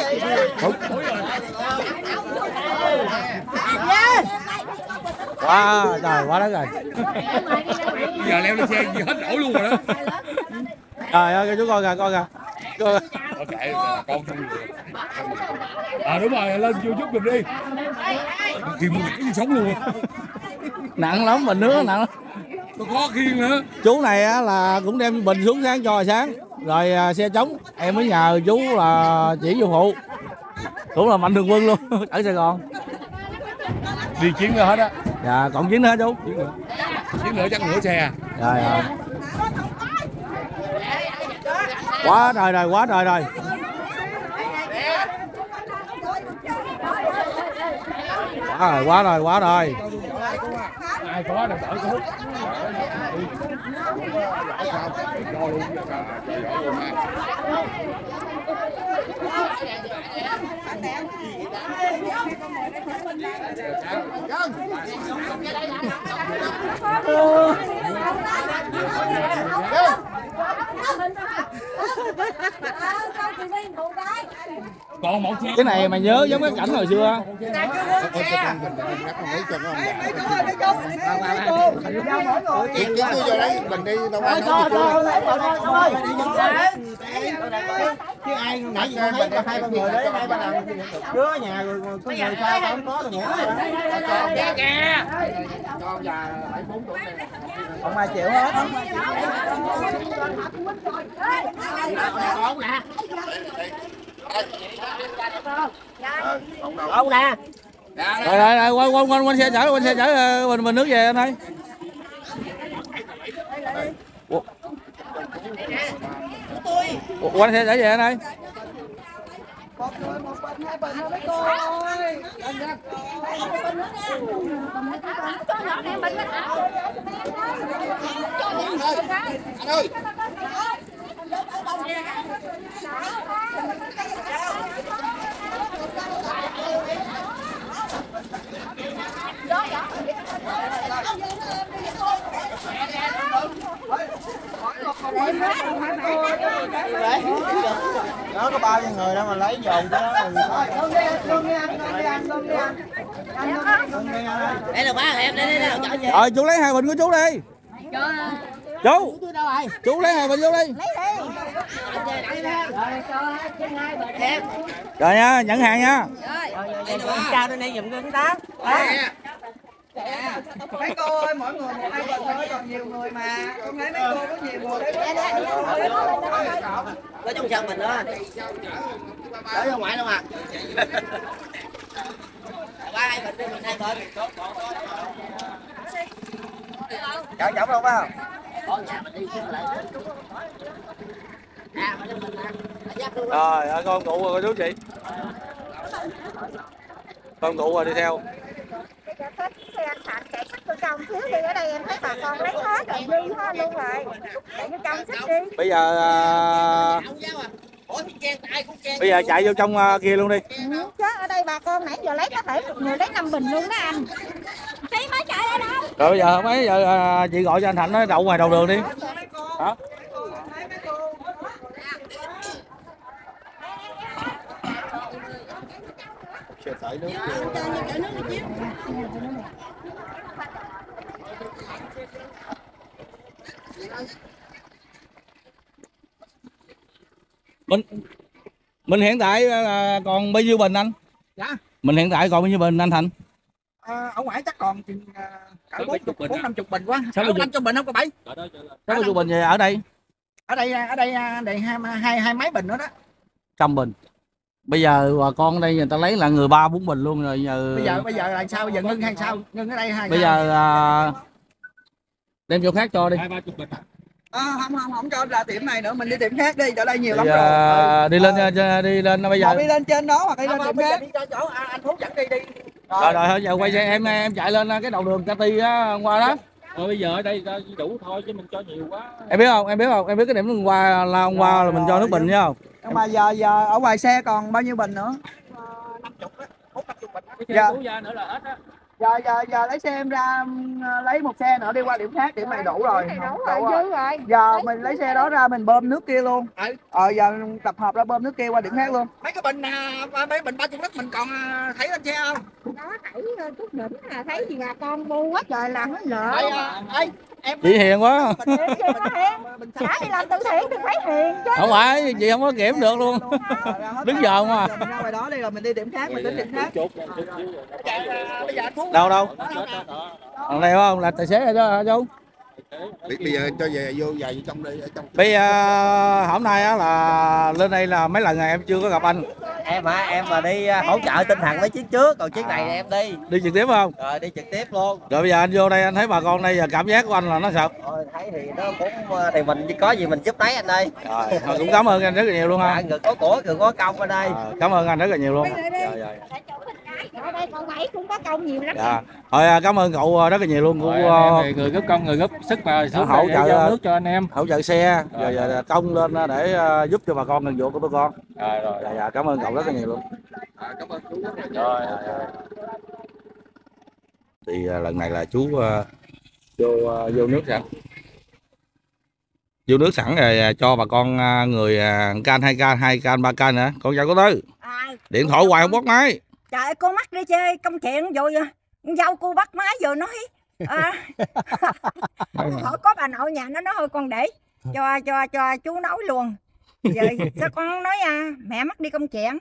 Quá trời quá đất rồi. Bây giờ leo lên xe gì hết nổi luôn rồi đó. Trời ơi chú coi kìa coi kìa. Coi. Kệ con trong à đúng rồi lên vô giúp mình đi. Thì mình cái sống luôn. Nặng lắm bình nước nặng lắm. Tôi khó khiêng nữa. Chú này á, là cũng đem bình xuống sáng cho sáng rồi à, xe trống em mới nhờ chú là chỉ vô phụ cũng là mạnh thường quân luôn ở Sài Gòn. Đi chuyến nữa hết á. Dạ còn chuyến nữa hả chú? Chuyến nữa, chuyến nữa chắc nửa xe. Rồi rồi. Quá trời rồi quá trời rồi. Quá rồi quá rồi quá rồi. Ai có đừng đỡ có hút. Cho luôn. Còn một cái này mà nhớ giống cái cảnh hồi xưa. Chị chứ tôi vô lấy mình đi đâu ăn chứ ai nãy giờ thấy có hai ba người đấy hai ba lần đứa nhà rồi có người sao không có thì ngủ Kìa kìa. cho già bảy bốn tuổi này Không ai chịu hết. Ông nè. Ông nè. Rồi rồi rồi quanh quanh quanh quanh xe chở quanh xe chở mình mình nước về anh ơi. Quanh xe chở về anh ơi. Một người một bình hai bình thôi mấy cô ơi. anh ơi Đó có bao nhiêu người đâu mà lấy dồn cho nó rồi. Đây là ba em đây đây đây. Rồi chú lấy hai bình của chú đi. Chú. Chú lấy hai bình vô đi. Rồi nha, nhận hàng nha. Chào đây này giùm con tá. Mấy cô ơi, mỗi người một hai bình thôi, còn nhiều người mà. Con thấy mấy cô có nhiều người đấy. Có trong sân mình đó. Đỡ ra ngoài đâu mà. Ba hai bình đi, mình hai bình. Chở chở đâu phải không? Con nhà mình đi xích lại. À, mà mình Rồi, à, con cụ rồi chú chị. Con cụ rồi đi theo. Xe sạch chạy xích vô trong xíu đi, ở đây em thấy bà con lấy hết rồi, dư hết luôn rồi. Chạy vô trong xích đi. Bây giờ à... bây giờ chạy vô trong uh, kia luôn đi. Ừ, chứ ở đây bà con nãy giờ lấy có thể một người lấy năm bình luôn đó anh. tí mới chạy đây đâu. Rồi bây giờ mấy giờ à, chị gọi cho anh Thạnh nó đậu ngoài đầu đường đi. Hả? Mình mình hiện tại là còn bao nhiêu bình anh? Dạ. Mình hiện tại còn bao nhiêu bình anh Thành? À, ở ngoài chắc còn chừng cả bốn bốn năm chục bình quá. Sáu mươi năm chục bình không có bảy. Sáu mươi bình về ở đây. Ở đây ở đây đây hai hai hai mấy bình nữa đó. Trăm bình. Bây giờ bà con đây người ta lấy là người ba bốn bình luôn rồi giờ. Bây giờ bây giờ là sao? Bây giờ ngưng hay sao? Ngưng ở đây hai. Bây giờ à, đem chỗ khác cho đi. Hai ba chục bình. À, không không không cho ra tiệm này nữa, mình đi tiệm khác đi, ở đây nhiều lắm rồi. À, đi lên à, đi lên bây giờ. Một đi lên trên đó hoặc đi lên tiệm khác. Đi cho chỗ à, anh Phú dẫn đi đi. Rồi rồi thôi giờ quay xe em em chạy lên cái đầu đường Cati á hôm qua đó. Rồi bây giờ ở đây đủ thôi chứ mình cho nhiều quá. Em biết không? Em biết không? Em biết cái điểm hôm qua là hôm qua là mình cho nước bình chứ không? Nhưng mà giờ giờ ở ngoài xe còn bao nhiêu bình nữa? năm mươi đó, bốn năm mươi bình. Cái xe của ra nữa là hết á. Giờ giờ giờ lấy xe em ra lấy một xe nữa đi qua điểm khác, điểm này đủ rồi. Đủ rồi, dư rồi. Giờ mình lấy xe đó ra mình bơm nước kia luôn. Ờ giờ tập hợp ra bơm nước kia qua điểm khác luôn. Mấy cái bình mấy bình ba mươi lít mình còn thấy lên xe không? Đó thấy chút đỉnh là thấy gì bà con bu quá trời là hết lỡ. Đây, em chị hiền quá. Đã đi làm từ thiện thì phải hiền chứ. Không phải, chị không có kiểm được luôn. Đứng giờ mà. Mình ra ngoài đó đi rồi mình đi điểm khác, mình đến điểm khác. Đâu đâu? Thằng này không là tài xế rồi đó chú. Bây giờ cho về vô vài vô trong đây ở trong. Bây giờ hôm nay á là lên đây là mấy lần này em chưa có gặp anh. Em hả? Em mà đi hỗ trợ tinh thần mấy chiếc trước, còn chiếc này thì em đi. Đi trực tiếp không? Rồi đi trực tiếp luôn. Rồi bây giờ anh vô đây anh thấy bà con đây giờ cảm giác của anh là nó sao? Rồi thấy thì nó cũng thì mình có gì mình giúp lấy anh đây. Rồi cũng cảm ơn anh rất là nhiều luôn ha. Người có của người có công ở đây. À, cảm ơn anh rất là nhiều luôn. Rồi rồi. Ở đây cậu Bảy cũng có công nhiều lắm. Dạ. Thôi cảm ơn cậu rất là nhiều luôn. Rồi, của em người góp công người góp sức mà xuống hỗ trợ nước cho anh em. Hỗ trợ xe rồi, rồi, rồi công lên để uh, giúp cho bà con gần vụ của bà con. Rồi rồi. Dạ, dạ, cảm ơn cậu rất là nhiều luôn. À, cảm ơn chú rất là nhiều. Rồi, rồi, rồi. Thì uh, lần này là chú uh, vô uh, vô nước sẵn. Vô nước sẵn rồi uh, cho bà con uh, người uh, can hai can hai can ba can nữa. Con chào cô Tư. À, điện thoại hoài không bắt máy. Trời ơi, cô mắc đi chơi công chuyện rồi dâu cô bắt máy vừa nói à, hỏi có bà nội nhà nó nói thôi con để cho cho cho chú nói luôn. Giờ sao con nói à, mẹ mắc đi công chuyện.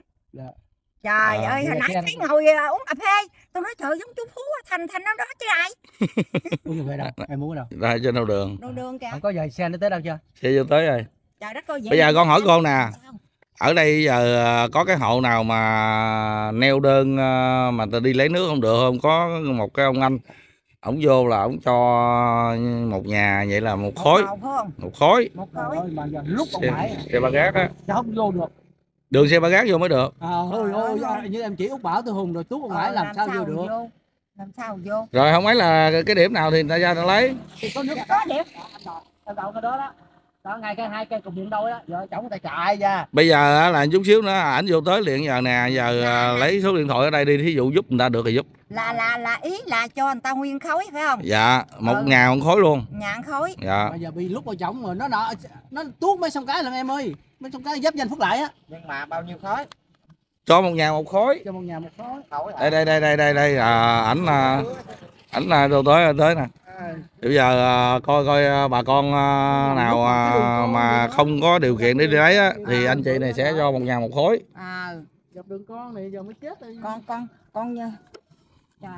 Trời à, ơi hồi nãy thấy ngồi uh, uống cà phê tôi nói trời giống chú Phú Thành Thành đó đó chứ ai. Uống cà phê đâu? Em muốn ở đâu? Ra trên đầu đường. Đầu đường kìa. Không có giờ xe nó tới đâu chưa? Xe vô tới rồi. Trời đất ơi, bây giờ con hỏi con nè. Ở đây giờ có cái hộ nào mà neo đơn mà ta đi lấy nước không được không? Có một cái ông anh, ổng vô là ổng cho một nhà vậy là một khối, một khối. Một khối. Lúc còn mãi. Xe ba gác á. Sao không vô được? Đường xe ba gác vô mới được. À, ôi ôi, như em chỉ Út Bảo tôi Hùng rồi Tú còn mãi làm, làm sao vô được? Vô? Làm sao vô? Rồi không ấy là cái điểm nào thì người ta ra ta lấy. Thì có nước có điểm. Đầu đầu cái đó đó. Đó ngay cái hai cây cục điện đôi đó, giờ chồng người ta chạy ra. Bây giờ là chút xíu nữa ảnh vô tới liền giờ nè, giờ là, lấy số điện thoại ở đây đi, thí dụ giúp người ta được thì giúp. Là là là ý là cho người ta nguyên khối phải không? Dạ, một ừ. ngàn một khối luôn. Ngàn khối. Dạ. Bây giờ bị lúc vào chồng rồi nó nọ nó tuốt mấy sông cái lần em ơi, mấy sông cái giáp danh Phúc lại á. Nhưng mà bao nhiêu khối? Cho một ngàn một khối. Cho một ngàn một khối. Đây đây đây đây đây đây à, ảnh là ảnh là đâu tới tới nè. Bây giờ uh, coi coi uh, bà con uh, nào uh, mà không có điều kiện để đi lấy á, thì anh chị này sẽ cho một ngàn một khối. À, dọc đường con này giờ mới chết rồi. Con con con như trời.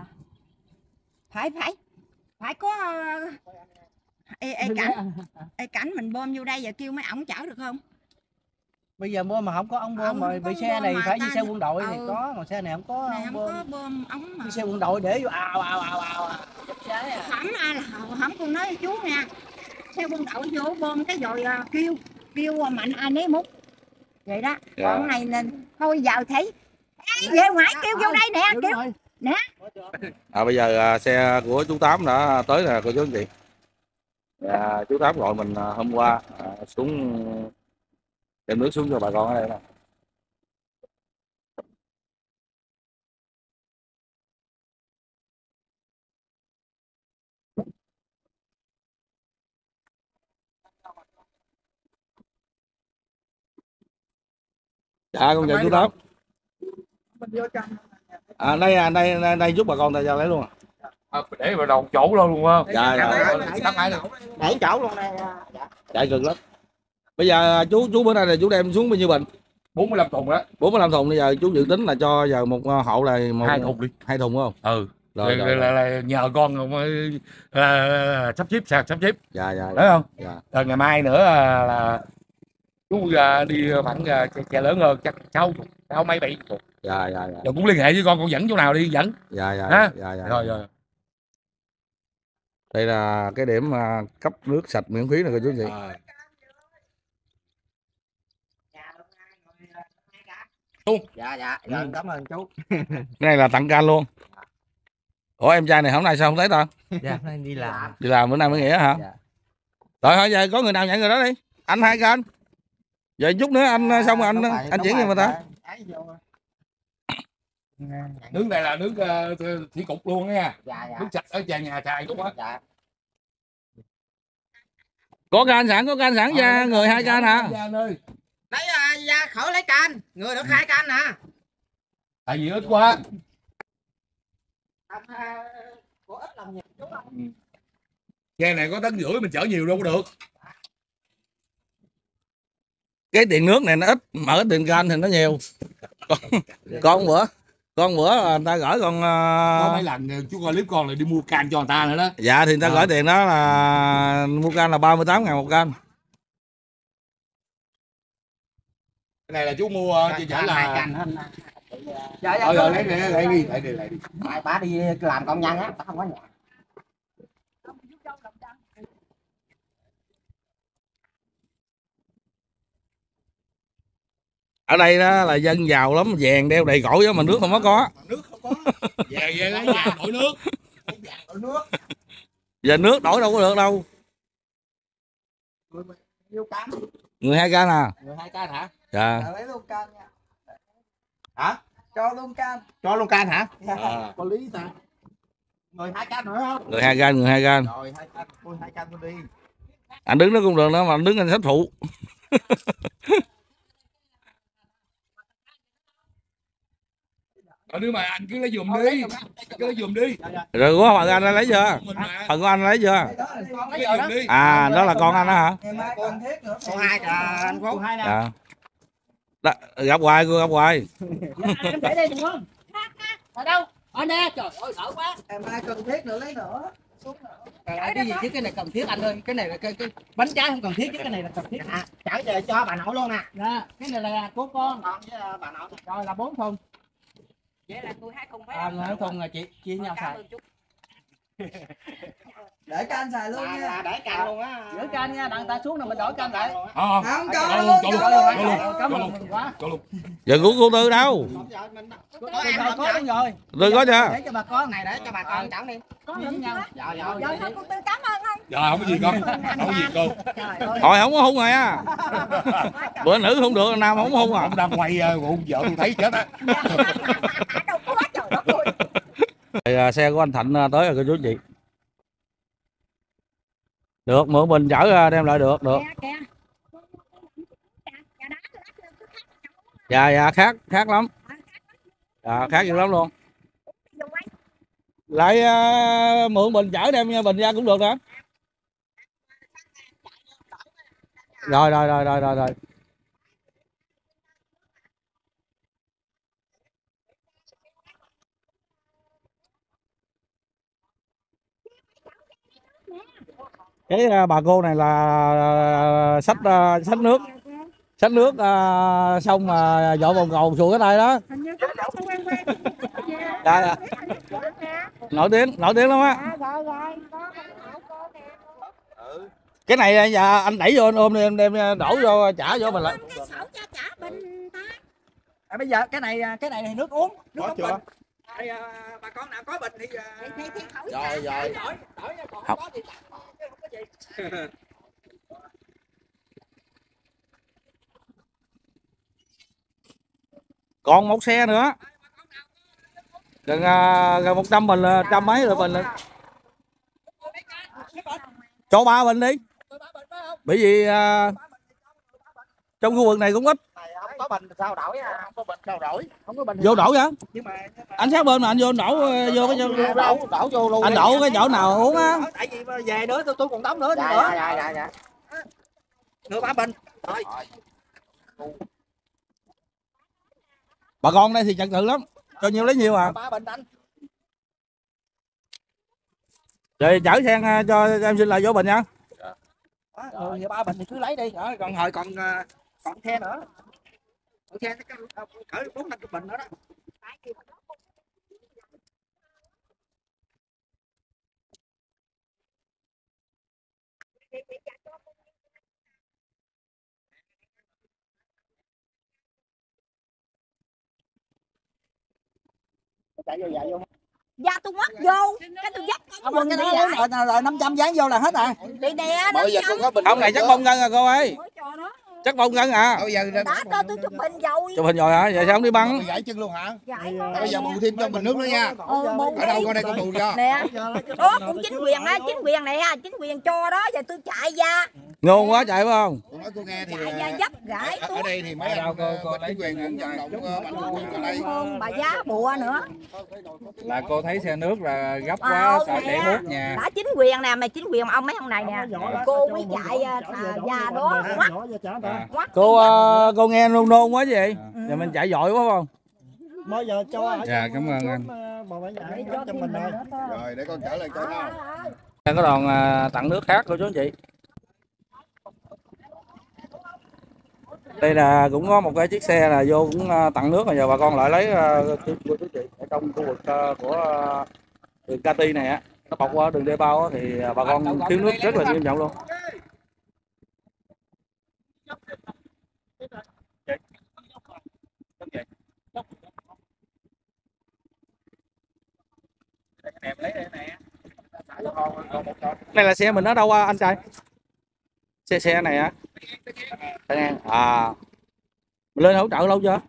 Phải phải phải có uh, ê, ê cảnh ê cảnh mình bơm vô đây giờ kêu mấy ổng chở được không? Bây giờ bơm mà không có ống bơm rồi bị xe này phải đi xe quân đội thì có, còn xe này không có này không bơm. Có bơm ống mà. Đi xe quân đội để vô ào ào ào ào. Hổng ai là hổng con nói chú nha. Xe quân đội vô bơm cái rồi uh, kêu kêu mạnh ai nấy múc. Vậy đó. Dạ. Còn này nên thôi giờ thấy ê, về ngoài kêu vô đây nè, kêu nè. À, bây giờ uh, xe của chú Tám đã tới nè cô chú anh chị. Dạ, chú Tám gọi mình uh, hôm qua uh, xuống đem nước xuống cho bà con ở đây nè. Dạ con chào chú Tám. À đây à đây đây, đây giúp bà con ta ra lấy luôn à. À, để vào đầu chỗ luôn luôn không? Dạ dạ. Để chỗ luôn đây. Dạ. Chạy cực lắm. Bây giờ chú chú bữa nay là chú đem xuống bao nhiêu bình? bốn mươi lăm thùng đó. bốn mươi lăm thùng bây giờ chú dự tính là cho giờ một hộ là một hai thùng đi. Hai thùng không? Ừ. Rồi, là, rồi, là, là nhờ con là, là, sắp xếp sạc sắp xếp. Dạ dạ. Đấy không? Dạ. Rồi ngày mai nữa là, là chú uh, đi khoảng uh, chè lớn hơn chắc sáu sáu mấy bảy. Dạ dạ dạ. Rồi cũng liên hệ với con con dẫn chỗ nào đi dẫn. Dạ dạ. Ha? Dạ dạ. Rồi rồi. Đây là cái điểm uh, cấp nước sạch miễn phí này cô chú anh chị. À. Dạ dạ, dạ cảm ơn chú. Cái này là tặng can luôn. Ủa em trai này hôm nay sao không thấy ta? Dạ nay đi làm. Đi làm bữa nay mới nghĩa hả? Dạ. Rồi thôi giờ có người nào nhận người đó đi. Anh hai can. Giờ chút nữa anh xong rồi anh anh chuyển cho người ta. Nước này là nước uh, thủy cục luôn nha. Dạ dạ. Nước sạch ở nhà nhà xài đúng không? Dạ. Có can sẵn, có can sẵn ra người hai can hả? Lấy uh, ra khỏi lấy can, người được hai can nè. Tại vì ít quá. Của ít làm nhiều chú không? Xe này có tấn rưỡi mình chở nhiều đâu có được. Cái tiền nước này nó ít, mà cái tiền can thì nó nhiều. Con, con bữa, con bữa là người ta gửi con. Uh... Có mấy lần chú coi clip con lại đi mua can cho người ta nữa đó. Dạ thì người ta à. Gửi tiền đó là mua can là ba mươi tám ngàn một can. Cái này là chú mua chỉ chở là can hơn. Dạ dạ. Rồi lấy đi, lấy đi, lấy đi, lấy đi. Mai bà đi làm công nhân á, bà không có nhà. Ở đây đó là dân giàu lắm, vàng đeo đầy cổ đó mà nước không có có. Nước không có. Vàng vàng lấy vàng đổi nước. Vàng đổi nước. Giờ nước đổi đâu có được đâu. Nhiêu can? Người hai can à? Người hai can hả? Dạ. Lấy luôn can nha. Hả? Cho luôn can. Cho luôn can hả? À. Có lý ta. Người hai can nữa không? Người hai can, người hai can. Rồi hai can, tôi hai can tôi đi. Anh đứng đó cũng được nữa mà anh đứng anh sách phụ. Ở nếu mà anh cứ lấy giùm đi, cứ lấy giùm đi. Rồi của phần anh lấy chưa? Phần của anh lấy chưa? À đó là con anh đó hả? Con hai là anh Phú. Dạ. Đó, gặp hoài cô gặp hoài. Em để đây được không? Ở đâu? Ở nè, trời ơi đỡ quá. Em ai cần thiết nữa lấy nữa. Trời ơi, cái gì chứ cái này cần thiết anh ơi, cái này là cái, cái bánh trái không cần thiết chứ cái này là cần thiết. À, chở về cho bà nội luôn nè. Dạ, cái này là của con. Con với bà nội. Rồi là bốn thùng. Vậy là tôi hai thùng phải. À, hai thùng là chị chia nhau xài. Để can xài luôn nha. Là để can luôn á. Giữ can nha, đặng ta xuống là mình đổi can lại. Không, không cho luôn, cho luôn. Cảm ơn mình quá. Giờ của cô Tư đâu? Có em có luôn rồi. Tư có chưa? Để cho bà con này để cho bà con chảo đi. Có lẫn nhau. Dạ dạ. Rồi thôi cô Tư cảm ơn không? Dạ không có gì con. Không có gì cô. Thôi không có hung rồi á. Bữa nữ không được, nam không có hung à. Ông đang quay hung vợ tôi thấy chết á. Thì xe của anh Thạnh tới rồi cô chú chị. Được, mượn mình chở đem lại được, được. Dạ dạ khác khác lắm. Dạ khác dữ lắm luôn. Lại uh, mượn bình chở đem bình ra cũng được nữa. Rồi rồi rồi rồi rồi rồi. Cái uh, bà cô này là xách uh, xách nước xách nước uh, xong mà uh, dội vòng cầu xuống cái tay đó. Dạ, dạ. Nổi tiếng nổi tiếng lắm á. Cái này giờ anh đẩy vô anh ôm đi em đem đổ vô trả vô mình lại. À, bây giờ cái này cái này thì nước uống nước có chưa? Bình. Đây, à, bà con nào có bình thì uh... rồi rồi đổi đổi còn học. Có thì tặng thôi, không có gì. Còn một xe nữa gần uh, gần một trăm bình là trăm mấy rồi bình là cho ba bình đi, bởi vì uh, trong khu vực này cũng ít. có bình sao đổi à, không có bình sao đổi, không có bình vô đổ vậy? Nhưng mà Anh sát bên mà anh vô đổ vô cái đổ đổ vô luôn. Anh đổ cái chỗ nào uống á? Tại vì về nữa tôi tôi còn đóng nữa. Dạ nữa. dạ dạ dạ. Nửa ba bình. Rồi. Bà con đây thì trật tự lắm, cho nhiêu lấy nhiêu à. Ba bình anh. Rồi chở sang cho em xin lại vô bình nha. Ừ, ba bình thì cứ lấy đi, rồi còn hồi còn còn xe nữa. Còn xe cỡ bốn năm bình nữa đó. Chạy vô dạ vô. Dạ tôi ngoắt vô, cái tôi dắt cái quần đi lại. Rồi năm trăm dán vô là hết rồi. Đi nè. Bây giờ con có bình. Ông này chắc bông ngân à cô ơi. Chắc bông ngân à. Bây giờ đã cho tôi chụp hình rồi. Chụp hình rồi hả? Vậy sao không đi băng? Gãy chân luôn hả? Gãy. Bây giờ bù thêm cho bình nước nữa nha. Ừ, ở đâu con đây con bù cho. Nè. Đó cũng chính quyền á, chính quyền này á, chính quyền cho đó, giờ tôi chạy ra. Ngon quá chạy phải không? Tôi nói cô nghe thì chạy ra dấp gãy ở, ở đây thì mấy anh cô cô lấy quyền vận động mạnh thường quân ở đây. Hơn bà giá bùa nữa. Là cô thấy xe nước là gấp quá sợ để mốt nhà. Đã chính quyền nè, mà chính quyền ông mấy ông này nè. Cô mới chạy ra đó ngoắt. Cô uh, cô nghe nôn nôn quá gì? Giờ mình chạy giỏi quá không? Bây giờ cho. Dạ cảm ơn anh. Rồi để con trở lại cho nó. Đang có đoàn uh, tặng nước khác của chú anh chị. Đây là cũng có một cái chiếc xe là vô cũng uh, tặng nước, rồi giờ bà con lại lấy uh, của chú chị ở trong khu vực uh, của uh, đường Cati này á, nó bọc qua đường đê bao thì bà con thiếu nước rất là nghiêm trọng luôn. Này là xe mình ở đâu anh trai? Xe xe này hả? À, mình lên hỗ trợ lâu chưa?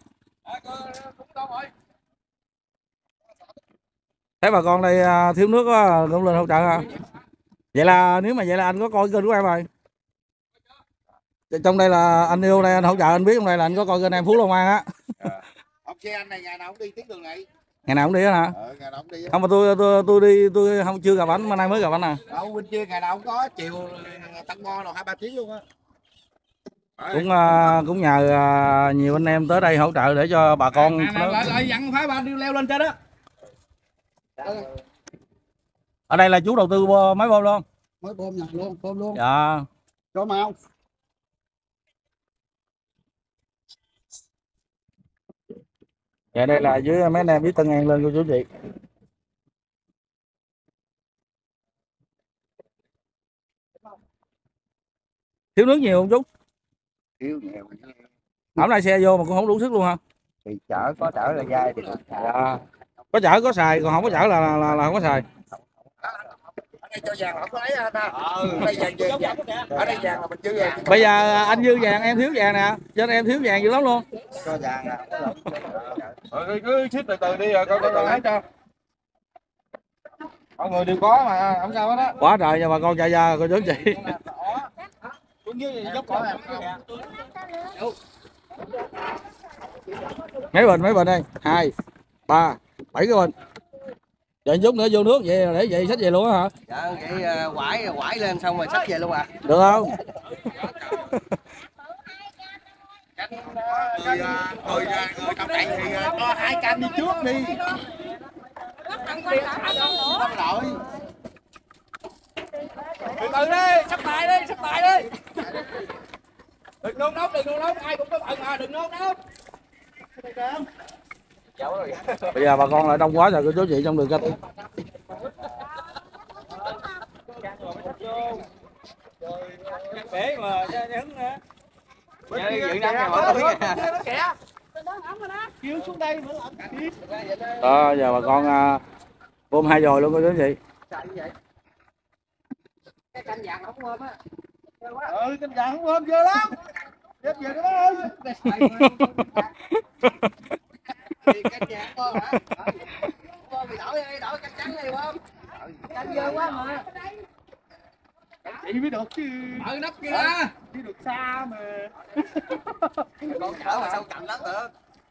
Thấy bà con đây thiếu nước quá, cũng lên hỗ trợ ha. Vậy là nếu mà vậy là anh có coi kênh của em rồi. Trong đây là anh yêu đây anh hỗ trợ, anh biết trong đây là anh có coi kênh em Phú Long An á. Ông xe anh này ngày nào cũng đi tuyến đường này. Ngày nào cũng đi hả? Ờ, ngày nào cũng đi. Không mà tôi tôi tôi đi tôi không chưa gặp anh, mà nay mới gặp anh à. Đâu bên kia ngày nào cũng có, chiều Tân Mo là hai ba tiếng luôn á. Cũng uh, cũng nhờ uh, nhiều anh em tới đây hỗ trợ để cho bà con. Nè, nè, lại lại dặn phải ba đi leo lên trên đó. Ở đây là chú đầu tư máy bơm luôn. Mới bơm nhà luôn, bơm luôn. Dạ. Cho mau. Dạ đây là dưới mấy anh em biết Tân An lên cô chú chị. Thiếu nước nhiều không chú? Thiếu nhiều. Hôm nay xe vô mà cũng không đủ sức luôn hả? Thì chở có chở là dai thì dạ. Có chở có xài, còn không có chở là là, là, là không có xài. Ở đây cho vàng không có lấy anh ha. Ừ. Ở đây vàng vàng vàng. Ở đây vàng là mình dư rồi. Bây giờ anh dư vàng em thiếu vàng nè, cho nên em thiếu vàng dữ lắm luôn. Cho vàng nè. Rồi cứ xếp từ từ đi rồi coi coi lấy cho. Mọi người đều có mà không sao hết á. Quá trời nha bà con chạy ra cô chú chị. Mấy bình mấy bình đây, hai, ba, bảy cái bình. Giờ chút nữa vô nước vậy để vậy xách về luôn á hả? Dạ vậy quải quải lên xong rồi xách về luôn à. Được không? Người người người trong này thì có hai cam đi trước đi. Không lỗi. Từ từ đi, sắp bài đi, sắp bài đi. Đừng nôn nóng, đừng nôn nóng, ai cũng có bận mà, đừng nôn nóng. Bây giờ bà con lại đông quá rồi cô chú chị trong đường Cati. Bể mà hứng nữa. Kêu xuống đây nữa làm. Đó, giờ bà con uh, bơm hai dồi luôn cô chú chị. Cái canh vàng không ôm á. Ừ, canh vàng không ôm vô lắm. Chết về đó ơi. Thì canh vàng con hả? Con thì đổi đi, đổi canh trắng đi không? Canh dơ quá mà. Chị mới được chứ. Mở nắp kia ra. Chứ được xa mà. Con chở mà sao chậm lắm nữa.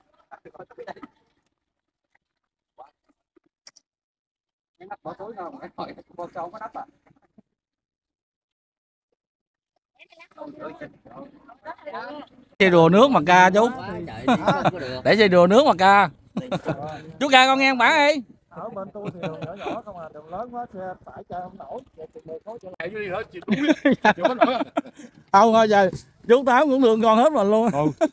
Bỏ túi không? Con sao không có nắp à? Chơi đùa nước mà ca chú. Để chơi đùa nước mà ca. Chú ca con nghe bản đi. Ở bên tôi thì đường nhỏ nhỏ không à, đường lớn quá xe tải chạy không nổi. Không thôi giờ chú Tám cũng thương con hết mình luôn.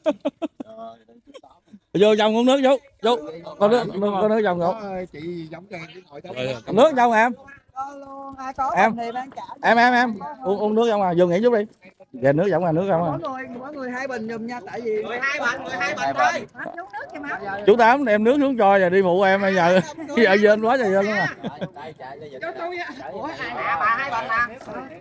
Vô trong uống nước chú. Chú con nước con nước trong không? Chị giống cho cái ngồi đâu. Nước trong em. Em em em em uống uống nước trong à, vô nghỉ chút đi. Về nước giống là nước không à. Mỗi người mỗi người hai bình giùm nha, tại vì mười hai bình, mười hai bình thôi. Chú Tám đem nước xuống cho và đi phụ em bây giờ. Giờ dên quá trời dên luôn à. Bà hai bình nè.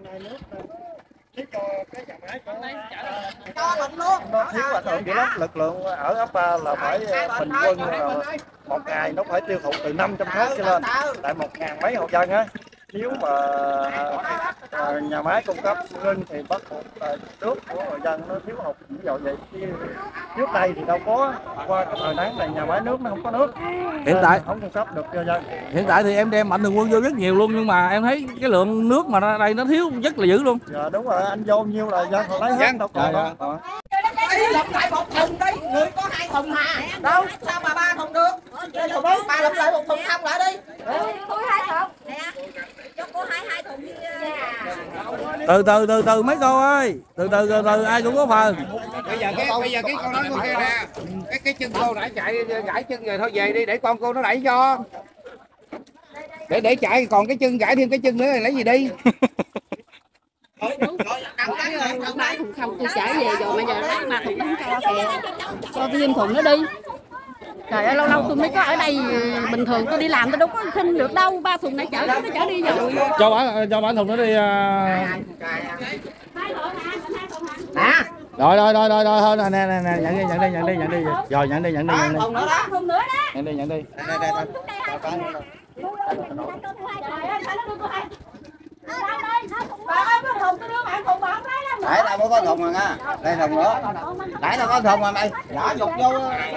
Cho mình luôn. Nó thiếu ảnh hưởng dữ lắm, lực lượng ở ấp ba là phải bình quân một ngày nó phải tiêu thụ từ năm trăm khối trở lên, tại một ngàn mấy hộ dân á. Nếu mà à, nhà máy cung cấp ngưng thì bắt buộc là nước của người dân nó thiếu hụt ví dụ vậy. Trước đây thì đâu có, qua cái thời nắng này nhà máy nước nó không có nước, hiện tại không cung cấp được cho dân. Hiện tại thì em đem mạnh thường quân vô rất nhiều luôn, nhưng mà em thấy cái lượng nước mà ra đây nó thiếu rất là dữ luôn. Dạ đúng rồi, anh vô nhiêu là dân họ lấy hết đâu còn đâu. Lụm lại một thùng đi, người có hai thùng mà. Đâu, sao mà ba thùng được? Bà lụm lại một thùng không lại đi. Tôi hai thùng. Nè, cho cô hai hai thùng đi. Từ từ từ từ mấy cô ơi, từ từ từ từ ai cũng có phần. Bây giờ cái bây giờ cái con nói cô kia nè, cái cái chân cô nãy chạy gãy chân rồi thôi về đi để con cô nó đẩy cho. Để để chạy còn cái chân gãy thêm cái chân nữa thì lấy gì đi? Ba thùng không tôi chở về rồi bây giờ lấy ba thùng không cho kìa, cho tôi thêm thùng nữa đi. Trời ơi, lâu lâu tôi mới có ở đây, bình thường tôi đi làm tôi đâu có khinh được đâu, ba thùng này chở nó chở đi rồi. Cho bạn cho bạn thùng nó đi. Hả? Rồi rồi rồi rồi rồi thôi nè nè nè nhận đi nhận đi nhận đi nhận đi rồi nhận đi nhận đi nhận đi. Thùng nữa đó. Thùng nữa đó. Nhận đi nhận đi. Đây đây đây. Nãy tao mới có thùng rồi nha. Đây thùng nữa. Nãy tao có thùng mà mày. Giả dục vô.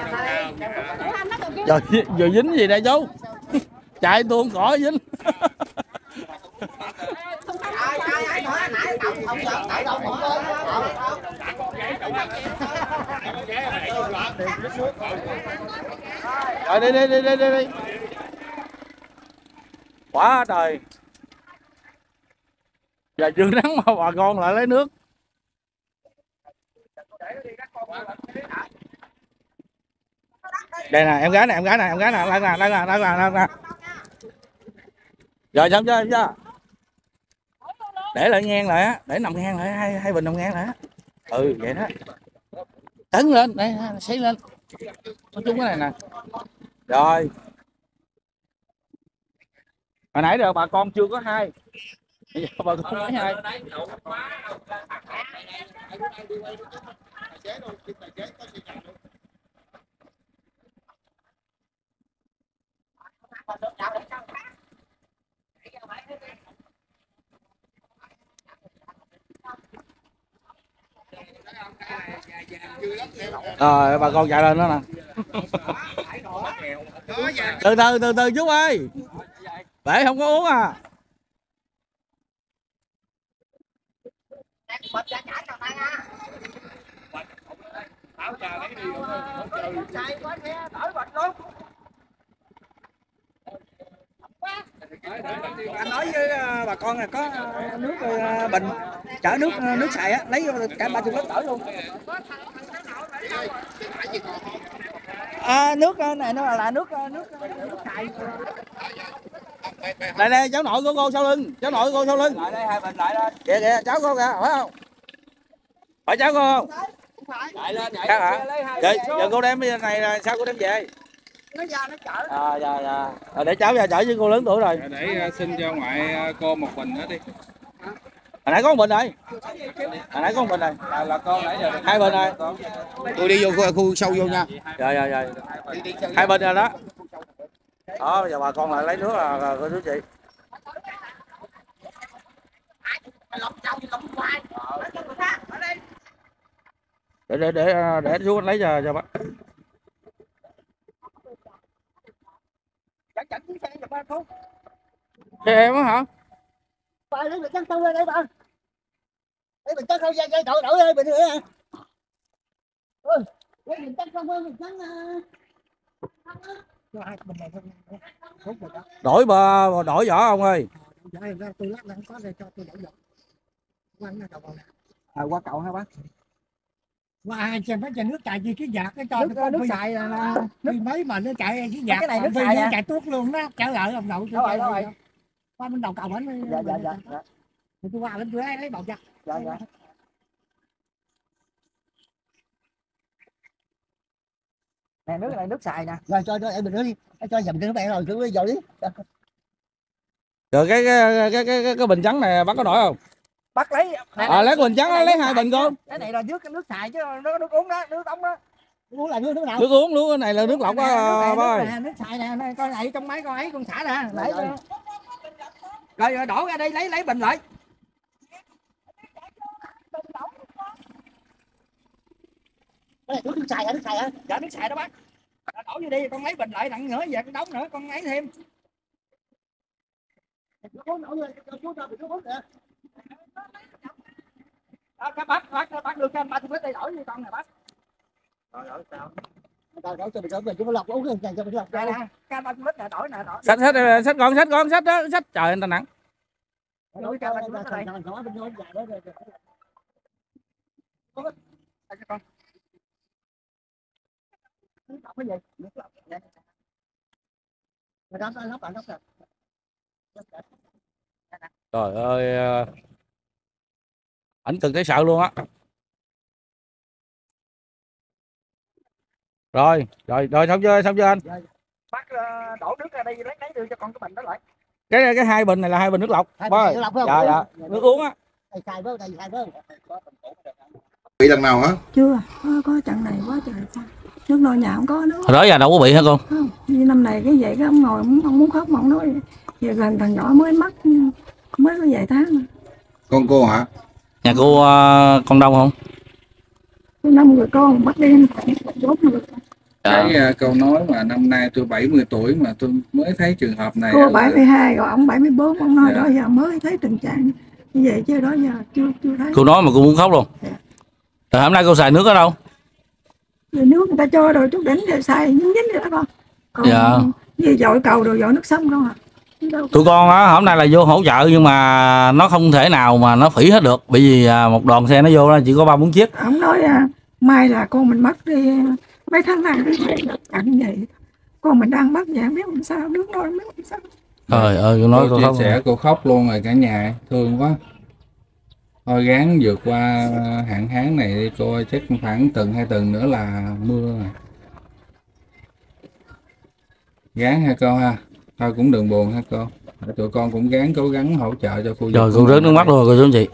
Rồi vừa dính gì đây chú? Chạy tuôn cỏ dính. Ai ai ai nữa nãy tao không giật nãy tao không ơi. Rồi đi đi đi đi đi đi. Quá trời. Giờ chưa nắng mà bà con lại lấy nước. Đây nè em gái nè em gái nè em gái nè đang nè đang nè đang nè đang nè. Rồi xong chưa xong chưa? Để lại ngang lại á, để nằm ngang lại hai hai bình nằm ngang lại á. Ừ vậy đó. Tấn lên, đây xấy lên. Nói chung cái này nè. Rồi. Hồi nãy giờ bà con chưa có hai. Bây giờ bà con lấy hai. Rồi bà con chạy lên đó nè. Từ từ từ từ chú ơi. Để không có uống à. Anh nói với bà con là có nước bình chở nước nước xài á, lấy cả ba chục lít tỏi luôn. À, nước này nó là nước nước nước xài. Đây đây cháu nội của cô sau lưng, cháu nội của cô sau lưng. Lại đây hai bình lại lên. Kìa kìa cháu cô kìa, phải không? Phải cháu cô không? Lại lên vậy. Hả? Giờ, giờ cô đem cái này là sao cô đem về? Nó ra nó chở. À dạ dạ. À, để cháu ra chở với cô lớn tuổi rồi. Để uh, xin cho ngoại cô một bình nữa đi. Hồi nãy có một bình rồi. Hồi nãy có một bình rồi. À, là con nãy giờ hai bình rồi. Tôi đi vô khu, khu sâu vô nha. Rồi rồi rồi. Hai bình rồi đó. Đó bây giờ bà con lại lấy nước là, là cô chú chị. Để để để để xuống anh lấy cho cho bác. Chẳng chẳng chiếc xe giùm anh không? Xe em á hả? Ba lấy mình chắc tôi lên đây ba. Lấy mình chắc không dây dây đổi đổi đây mình nữa. Ơi, lấy mình chắc không hơn mình chắc đổi bà đổi vỏ ông ơi. Tôi lắc không có để cho tôi đổi vỏ. À, qua cậu hả bác? Qua xem mấy chai nước chạy gì cái giặt cái cho nước, nước, nước xài là, là nước mấy mà nó chạy cái giặt cái này nước xài nó chạy tuốt luôn đó, trả lại ông nội. Đâu rồi, đâu rồi. Qua bên đầu cầu bển. Dạ dạ dạ. dạ. Thì tôi qua lên tôi lấy bầu giặt. Dạ dạ. Nè nước này nước xài nè. Rồi cho cho em mình nữa đi. Cho dầm nước bạn rồi cứ dầu đi. Rồi cái cái cái cái, cái bình trắng này bác có đổi không? Bác lấy à, lấy bình trắng lấy hai bình con. Cái này là nước nước xài chứ nó nước uống đó, nước ống đó. Uống là nước nước nào? Nước uống, nước này là nước lọc á bác ơi. Nước, nước xài nè, coi này trong máy con ấy con xả nè, lấy. Rồi, rồi. rồi đổ ra đây lấy lấy bình lại. Cái này nước xài hả? Nước xài hả? Dạ nước xài đó bác. Đổ vô đi con lấy bình lại nặng nữa về con đóng nữa con ấy thêm. Nó có nổi lên, nó có nó có nè. À, các bác, bác, bác đưa cho anh ba mươi lít đây đổi như con này bác. Rồi đổi sao? Tao đổi cho mình đổi về chúng nó lọc uống lên cho mình lọc ra nè. Cái ba mươi lít này đổi nè, đổi. Xách xách xách con, xách con, xách đó, xách trời anh ta nặng. Đổi cho ba mươi lít đây. Có bên dưới dài đó rồi. Có con. Nước lọc cái gì? Nước lọc. Rồi đó, nó lọc lại lọc rồi. Trời ơi, ảnh từng thấy sợ luôn á. Rồi, rồi, rồi xong chưa, xong chưa anh? Bác đổ nước ra đây lấy lấy đưa cho con cái bình đó lại. Cái cái hai bình này là hai bình nước lọc. Hai bình nước lọc phải không? Dạ dạ, nước uống á. Đây xài với đây xài với. Bị lần nào hả? Chưa, có, có trận này quá trời. Nước nồi nhà không có nữa. Hồi đó giờ đâu có bị hả con? Không, như năm này cái vậy cái ông ngồi ông, ông muốn khóc mà ông nói giờ gần thằng nhỏ mới mất mới có vài tháng. Con cô hả? Nhà cô uh, con đông không? Năm người con bắt đi bốn người. Cái uh, câu nói mà năm nay tôi bảy mươi tuổi mà tôi mới thấy trường hợp này. Cô bảy mươi hai rồi ông bảy mươi bốn ông nói dạ. đó giờ mới thấy tình trạng như vậy chứ đó giờ chưa chưa thấy. Cô nói mà cô muốn khóc luôn. Dạ. Rồi hôm nay cô xài nước ở đâu? Rồi nước người ta cho rồi chút đỉnh rồi xài dính dính rồi đó con. Còn dạ. Như dội cầu rồi dội nước sông đâu à. Tụi con á hôm nay là vô hỗ trợ nhưng mà nó không thể nào mà nó phỉ hết được bởi vì một đoàn xe nó vô đó chỉ có ba bốn chiếc. Ông nói à, mai là con mình mất đi mấy tháng này ăn vậy. Con mình đang mất vậy không biết làm sao nước nôi không biết làm sao. Trời ơi cô nói cô cô chia sẻ cô khóc luôn rồi cả nhà thương quá. Thôi gắng vượt qua hạn hán này đi cô ơi, chắc khoảng tuần hai tuần nữa là mưa rồi. Gắng ha cô ha. Thôi cũng đừng buồn ha cô. Tụi con cũng gắng cố gắng hỗ trợ cho cô. Rồi cô rớt nước mắt luôn rồi cô chú anh chị.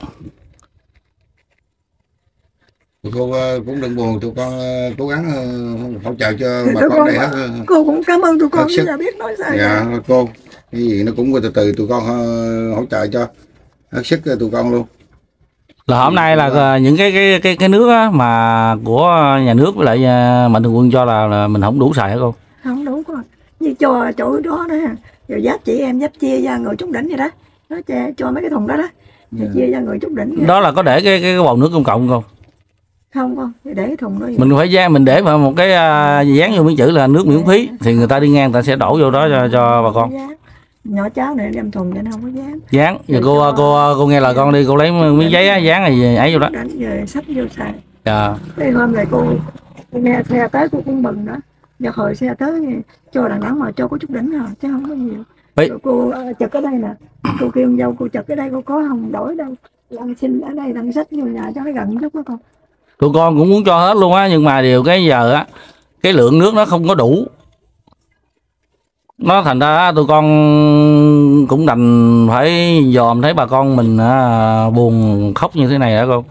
Tụi cô cũng đừng buồn, tụi con cố gắng hỗ trợ cho thì bà con con, đây hết. Cô cũng cảm ơn tụi con giờ biết nói sao. Dạ rồi. Cô cái gì nó cũng từ từ tụi con hỗ trợ cho hết sức tụi con luôn. Là hôm nay là những cái cái cái cái nước á, mà của nhà nước với lại Mạnh Thường Quân cho là, là mình không đủ xài hả cô? Không đủ con. Như cho chỗ đó đó rồi giáp chị em giáp chia ra người trúng đỉnh vậy đó. Nó cho, cho mấy cái thùng đó đó. Yeah. Chia ra người trúng đỉnh. Vậy. Đó là có để cái cái, cái bầu nước công cộng không? Không con, để cái thùng đó. Vậy. Mình phải dán mình để vào một cái uh, dán vô miếng chữ là nước miễn phí thì người ta đi ngang ta sẽ đổ vô đó cho cho bà con. Dán. Nhỏ cháu này đem thùng cho nó không có dán. Dán, giờ cô cho... cô cô nghe lời con đi, cô lấy miếng giấy á, dán này ấy vô đó. Đánh về sắp vô xài. Dạ. Cái hôm này cô, cô nghe xe tới cô cũng mừng đó. Giờ hồi xe tới cho đằng đẵng mà cho có chút đỉnh rồi chứ không có nhiều. Rồi cô uh, chật ở đây nè, cô kêu ông dâu cô chật ở đây cô có không đổi đâu. Ăn xin ở đây đằng sách vô nhà cho nó gần chút đó con. Tụi con cũng muốn cho hết luôn á nhưng mà điều cái giờ á cái lượng nước nó không có đủ. Nó thành ra tụi con cũng đành phải dòm thấy bà con mình à, buồn khóc như thế này hả con?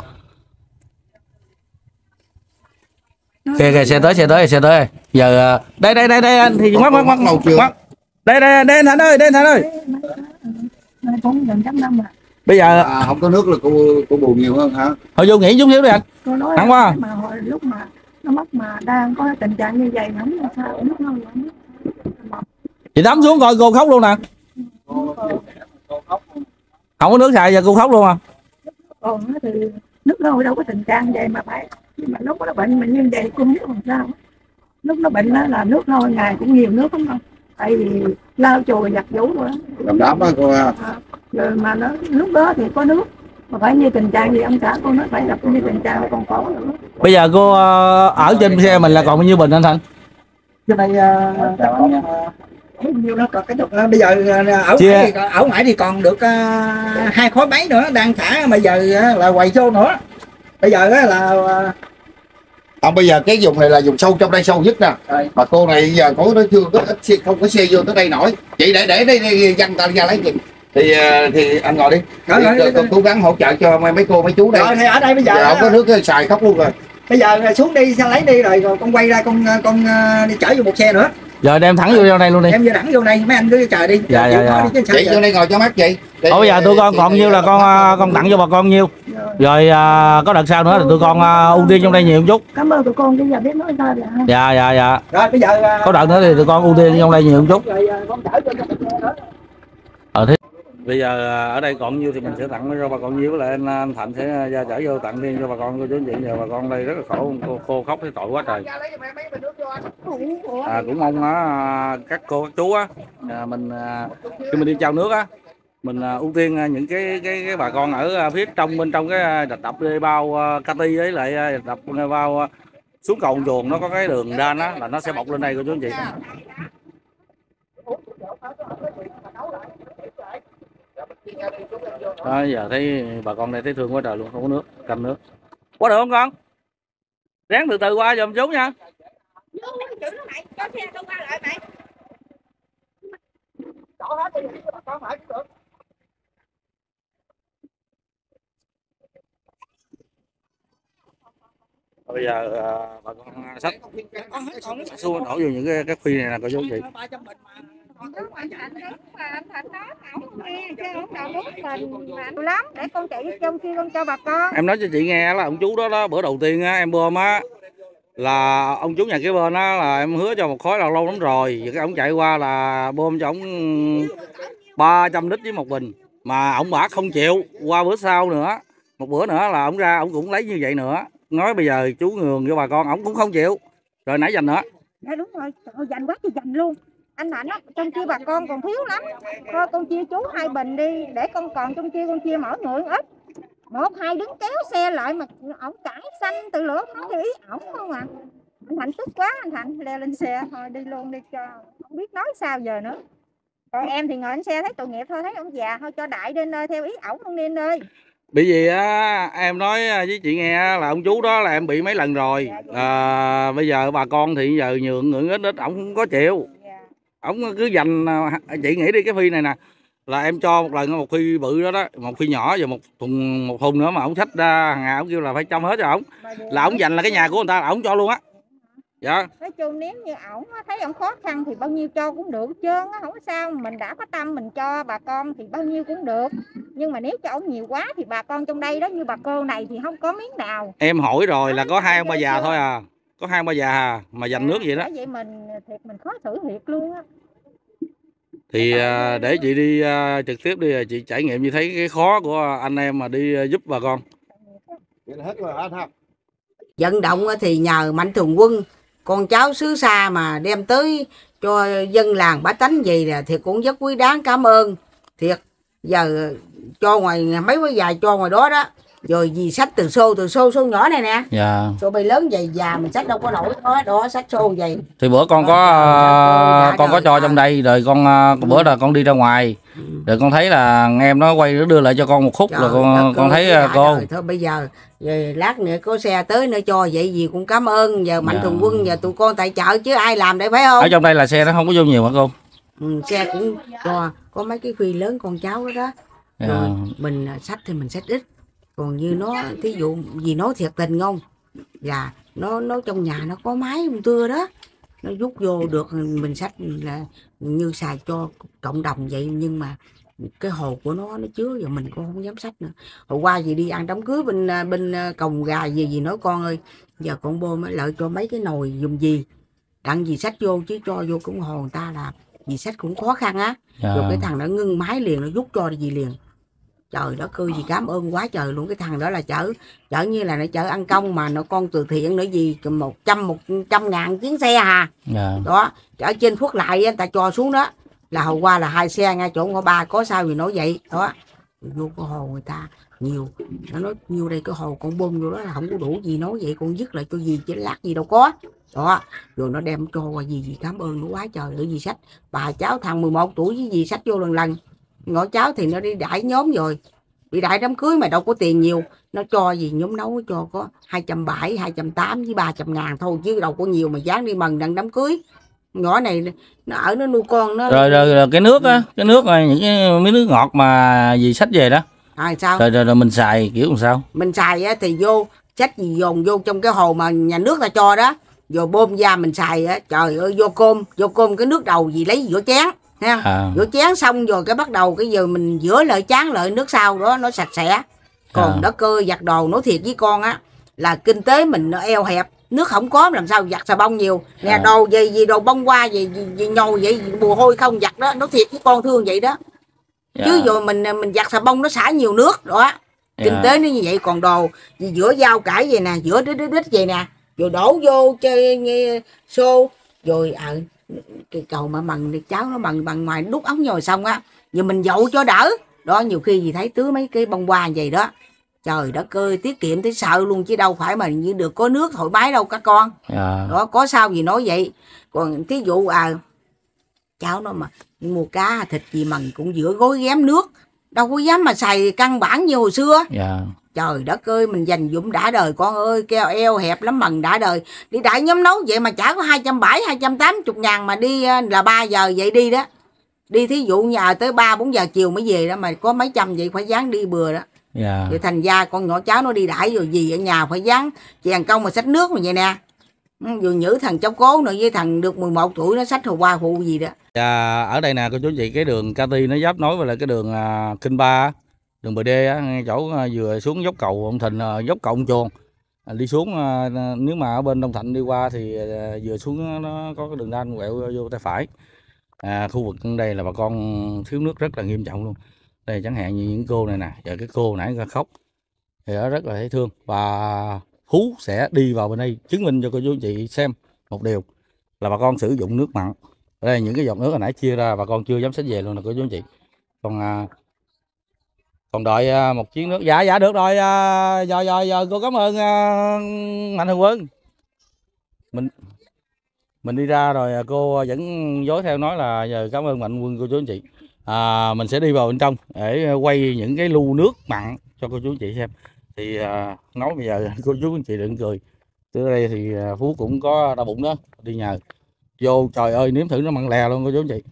Kìa kìa xe tới xe tới xe tới giờ đây đây đây đây anh thì mắt mắt mắt mắt đây đây đây anh Thành ơi đây anh Thành ơi cũng gần trăm năm rồi Bây giờ à, không có nước là cô cô buồn nhiều hơn hả? Thôi vô nghỉ chút xíu đi anh. Cô nói Nắng quá. mà hồi lúc mà nó mất mà đang có tình trạng như vậy không làm sao nước nó vẫn Chị tắm xuống coi cô khóc luôn nè. Không có nước xài giờ cô khóc luôn à. Còn thì nước nó đâu có tình trạng vậy mà phải, nhưng mà lúc nó bệnh mình như vậy cũng biết làm sao. Lúc nó bệnh đó là nước thôi, ngày cũng nhiều nước lắm không, tại vì lau chùi giặt giũ rồi Làm đám đó cô ha. à, rồi mà nó lúc đó thì có nước, mà phải như tình trạng gì ông xã cô nói phải gặp như tình trạng là còn khổ nữa. Bây giờ cô ở trên xe mình là còn bao nhiêu bình anh Thành? Trên đây nhiêu nó còn cái tục bây giờ ở Chia... ngoài thì, ở ngoài thì còn được uh, hai khối mấy nữa đang thả, bây giờ uh, là quầy xô nữa. Bây giờ uh, là uh... Không, bây giờ cái vùng này là vùng sâu trong đây sâu nhất nè. Rồi. Mà cô này giờ có nó chưa có ít xe, không có xe vô tới đây nổi. Chị để để đây dân ta ra lấy gì. Thì thì anh ngồi đi. Đó, thì, rồi, rồi, cố gắng hỗ trợ cho mấy, mấy cô mấy chú đây. Rồi thì ở đây bây giờ, giờ không có nước xài khóc luôn rồi. Bây giờ xuống đi xe lấy đi rồi, rồi con quay ra con con đi chở vô một xe nữa. Giờ đem thẳng vô trong đây luôn đi. Em vô thẳng vô đây, mấy anh cứ chờ đi. Dạ dạ dạ. Đi, chị vô đây ngồi cho mắt chị. Ủa bây giờ tụi con còn nhiêu là con con tặng cho bà con nhiêu. Rồi à, có đợt sau nữa thì tụi con à, ưu tiên trong đây nhiều một chút. Cảm ơn tụi con, bây giờ biết nói sao vậy. Dạ dạ dạ. Rồi bây giờ có đợt nữa thì tụi con ưu tiên trong đây nhiều một chút. Ờ thế bây giờ ở đây còn nhiêu thì mình sẽ tặng cho bà con nhiêu, với lại anh, anh Thành sẽ ra chở vô tặng riêng cho bà con cô chú anh chị. Giờ bà con đây rất là khổ, cô, cô khóc thấy tội quá trời. À, cũng mong á các cô các chú á à, mình à, khi mình đi trao nước á mình à, ưu tiên những cái, cái cái bà con ở phía trong bên trong cái đập đập đê bao uh, Cati với lại đập bao uh, xuống cầu chuồng nó có cái đường đan á là nó sẽ bọc lên đây cô chú anh chị. Đó, giờ thấy bà con đây thấy thương quá trời luôn, không có nước, cầm nước. Quá được không con? Ráng từ từ qua giùm chú nha. Bây giờ uh, bà con xách xuống đổ vô những cái cái phi này nè cô chú anh chị. Lắm để con chạy trong kia con cho bà con. Em nói cho chị nghe là ông chú đó đó bữa đầu tiên á em bơm á là ông chú nhà kế bên á là em hứa cho một khối là lâu lắm rồi, vậy cái ông chạy qua là bơm cho ông ba trăm lít với một bình mà ông bả không chịu. Qua bữa sau nữa một bữa nữa là ông ra ông cũng lấy như vậy nữa, nói bây giờ chú nhường cho bà con, ông cũng không chịu, rồi nãy dành nữa. Dạ đúng rồi, trời dành quá thì dành luôn. Anh Hạnh á, trong kia bà con còn thiếu lắm. Thôi con chia chú hai bình đi, để con còn trong kia con chia mỗi người ít. Một hai đứng kéo xe lại mà ổng cãi xanh từ lửa không thì ý ổng không à. Anh Hạnh tức quá, anh Hạnh leo lên xe thôi đi luôn đi cho không biết nói sao giờ nữa. Còn em thì ngồi trên xe thấy tội nghiệp thôi, thấy ông già thôi cho đại đến nơi theo ý ổng không nên ơi. Bởi vì á em nói với chị nghe là ông chú đó là em bị mấy lần rồi. À, bây giờ bà con thì giờ nhường người ít ít ổng không có chịu. Ổng cứ dành, chị nghĩ đi cái phi này nè là em cho một lần một phi bự đó đó, một phi nhỏ và một thùng một thùng nữa mà ổng xách ra hàng ngày ổng kêu là phải trong hết cho ổng, là ổng dành là cái nhà của người ta là ổng cho luôn á. Dạ. Nói chung nếu như ổng thấy ổng khó khăn thì bao nhiêu cho cũng được trơn á, không có sao, mình đã có tâm mình cho bà con thì bao nhiêu cũng được. Nhưng mà nếu cho ổng nhiều quá thì bà con trong đây đó như bà cô này thì không có miếng nào. Em hỏi rồi là có hai ông bà già thôi à, có hai ông bà già à, mà dành nước vậy đó. Vậy mình thiệt mình khó xử thiệt luôn á. Thì để chị đi trực tiếp đi, chị trải nghiệm như thấy cái khó của anh em mà đi giúp bà con. Vận động thì nhờ Mạnh Thường Quân, con cháu xứ xa mà đem tới cho dân làng bá tánh gì là thì cũng rất quý đáng, cảm ơn thiệt. Giờ cho ngoài mấy cái dài cho ngoài đó đó, rồi gì sách từ xô từ xô xô nhỏ này nè. Dạ. Xô bì lớn vậy già mình sách đâu có nổi đó, đó sách xô vậy. Thì bữa con có đó, con có cho trong đây rồi con ừ. bữa là con đi ra ngoài ừ. rồi con thấy là em nó quay nó đưa lại cho con một khúc. Trời rồi con con thấy cô rồi, thôi bây giờ rồi lát nữa có xe tới nữa cho vậy gì cũng cảm ơn. Giờ Mạnh dạ. Thường Quân giờ tụi con tại chợ chứ ai làm đây phải không? Ở trong đây là xe nó không có vô nhiều hả cô? Ừ, xe cũng cho có mấy cái phi lớn con cháu đó đó. Dạ. Rồi mình xách thì mình xách ít. Còn như nó thí dụ gì nói thiệt tình không, dạ nó nó trong nhà nó có máy tưa đó, nó rút vô được mình xách là như xài cho cộng đồng vậy, nhưng mà cái hồ của nó nó chứa giờ mình cũng không dám xách nữa. Hồi qua gì đi ăn đám cưới bên bên Cồng Gà gì gì nói con ơi, giờ con bơm lợi cho mấy cái nồi dùng gì đặng gì xách vô, chứ cho vô cũng hồ người ta là gì xách cũng khó khăn á. Dạ. Rồi cái thằng nó ngưng máy liền, nó rút cho gì liền. Trời đất ơi, gì cảm ơn quá trời luôn. Cái thằng đó là chở chở như là nó chở ăn công mà nó con từ thiện nữa gì, một trăm một trăm ngàn chuyến xe hà. Yeah. Đó, ở trên Phước Lại người ta cho xuống đó là hồi qua là hai xe ngay chỗ ngõ ba, có sao gì nói vậy đó. Vô cái hồ người ta nhiều, nó nói nhiều đây cái hồ con bơm vô đó là không có đủ gì nói vậy, con dứt lại cho gì chứ lát gì đâu có. Đó, rồi nó đem cho qua gì gì cảm ơn nó quá trời. Ở gì sách bà cháu thằng mười một tuổi với gì sách vô lần lần, ngõ cháu thì nó đi đãi nhóm rồi, đi đãi đám cưới mà đâu có tiền nhiều, nó cho gì nhóm nấu cho có hai trăm bảy, hai trăm tám với ba trăm ngàn thôi, chứ đâu có nhiều mà dám đi mừng đặng đám cưới. Nhỏ này nó ở nó nuôi con nó. Rồi, rồi, rồi cái nước á, cái nước này, những cái miếng nước ngọt mà gì xách về đó. À, sao? Rồi, rồi, rồi mình xài kiểu làm sao? Mình xài á thì vô xách gì dồn vô trong cái hồ mà nhà nước ta cho đó, rồi bơm ra mình xài á, trời ơi vô cơm, vô cơm cái nước đầu gì lấy rửa chén. Ha. À. Rửa chén xong rồi cái bắt đầu cái giờ mình rửa lại chán lại nước sau đó nó sạch sẽ. Còn à. Đất cơ giặt đồ nói thiệt với con á là kinh tế mình nó eo hẹp, nước không có làm sao giặt xà bông nhiều. Nè à. Đồ gì gì đồ bông hoa gì gì, gì nhồi vậy, gì, mùa hôi không giặt đó, nói thiệt với con thương vậy đó. Yeah. Chứ rồi mình mình giặt xà bông nó xả nhiều nước đó. Kinh yeah. tế nó như vậy. Còn đồ gì rửa rau cải vậy nè, rửa đít đít đít vậy nè, rồi đổ vô chơi nghe xô rồi à, cái cầu mà mần thì cháu nó mần bằng ngoài đút ống nhồi xong á, giờ mình dậu cho đỡ đó. Nhiều khi gì thấy tứa mấy cái bông hoa vậy đó, trời đất ơi tiết kiệm thấy sợ luôn, chứ đâu phải mà như được có nước thoải mái đâu các con. Yeah. Đó có sao gì nói vậy. Còn thí dụ à cháu nó mà mua cá thịt gì mần cũng giữa gối ghém nước, đâu có dám mà xài căn bản như hồi xưa. Yeah. Trời đất ơi mình dành dụm đã đời con ơi, keo eo hẹp lắm mần đã đời. Đi đại nhóm nấu vậy mà chả có hai trăm bảy, hai trăm tám mươi ngàn mà đi là ba giờ vậy đi đó. Đi thí dụ nhà tới ba bốn giờ chiều mới về đó mà có mấy trăm vậy phải dán đi bừa đó. Yeah. Vậy thành ra con nhỏ cháu nó đi đãi rồi gì ở nhà phải dán chèn công mà xách nước mà vậy nè. Rồi nhử thằng cháu cố nữa với thằng được mười một tuổi nó xách hồi qua phụ gì đó. À, ở đây nè cô chú chị, cái đường Cati nó giáp nối với lại cái đường uh, Kinh Ba, đường bờ đê á, ngay chỗ uh, vừa xuống dốc cầu ông Thịnh, uh, dốc cầu ông Chuồng, uh, đi xuống uh, nếu mà ở bên Đông Thạnh đi qua thì uh, vừa xuống nó có cái đường đan quẹo vô tay phải. À, khu vực đây là bà con thiếu nước rất là nghiêm trọng luôn. Đây chẳng hạn như những cô này nè, giờ cái cô nãy khóc thì đó rất là thấy thương, và Phú sẽ đi vào bên đây chứng minh cho cô chú chị xem một điều là bà con sử dụng nước mặn. Ở đây những cái giọt nước hồi nãy chia ra bà con chưa dám xách về luôn nè cô chú chị. Còn à, còn đợi à, một chuyến nước. Dạ dạ được rồi. À, giờ giờ giờ cô cảm ơn à, Mạnh Thường Quân. Mình mình đi ra rồi cô vẫn dối theo nói là giờ cảm ơn Mạnh Quân cô chú chị. À, mình sẽ đi vào bên trong để quay những cái lu nước mặn cho cô chú chị xem. Thì à, nói bây giờ cô chú anh chị đừng cười. Từ đây thì Phú cũng có đau bụng đó, đi nhờ vô trời ơi nếm thử nó mặn lè luôn cô chú anh chị.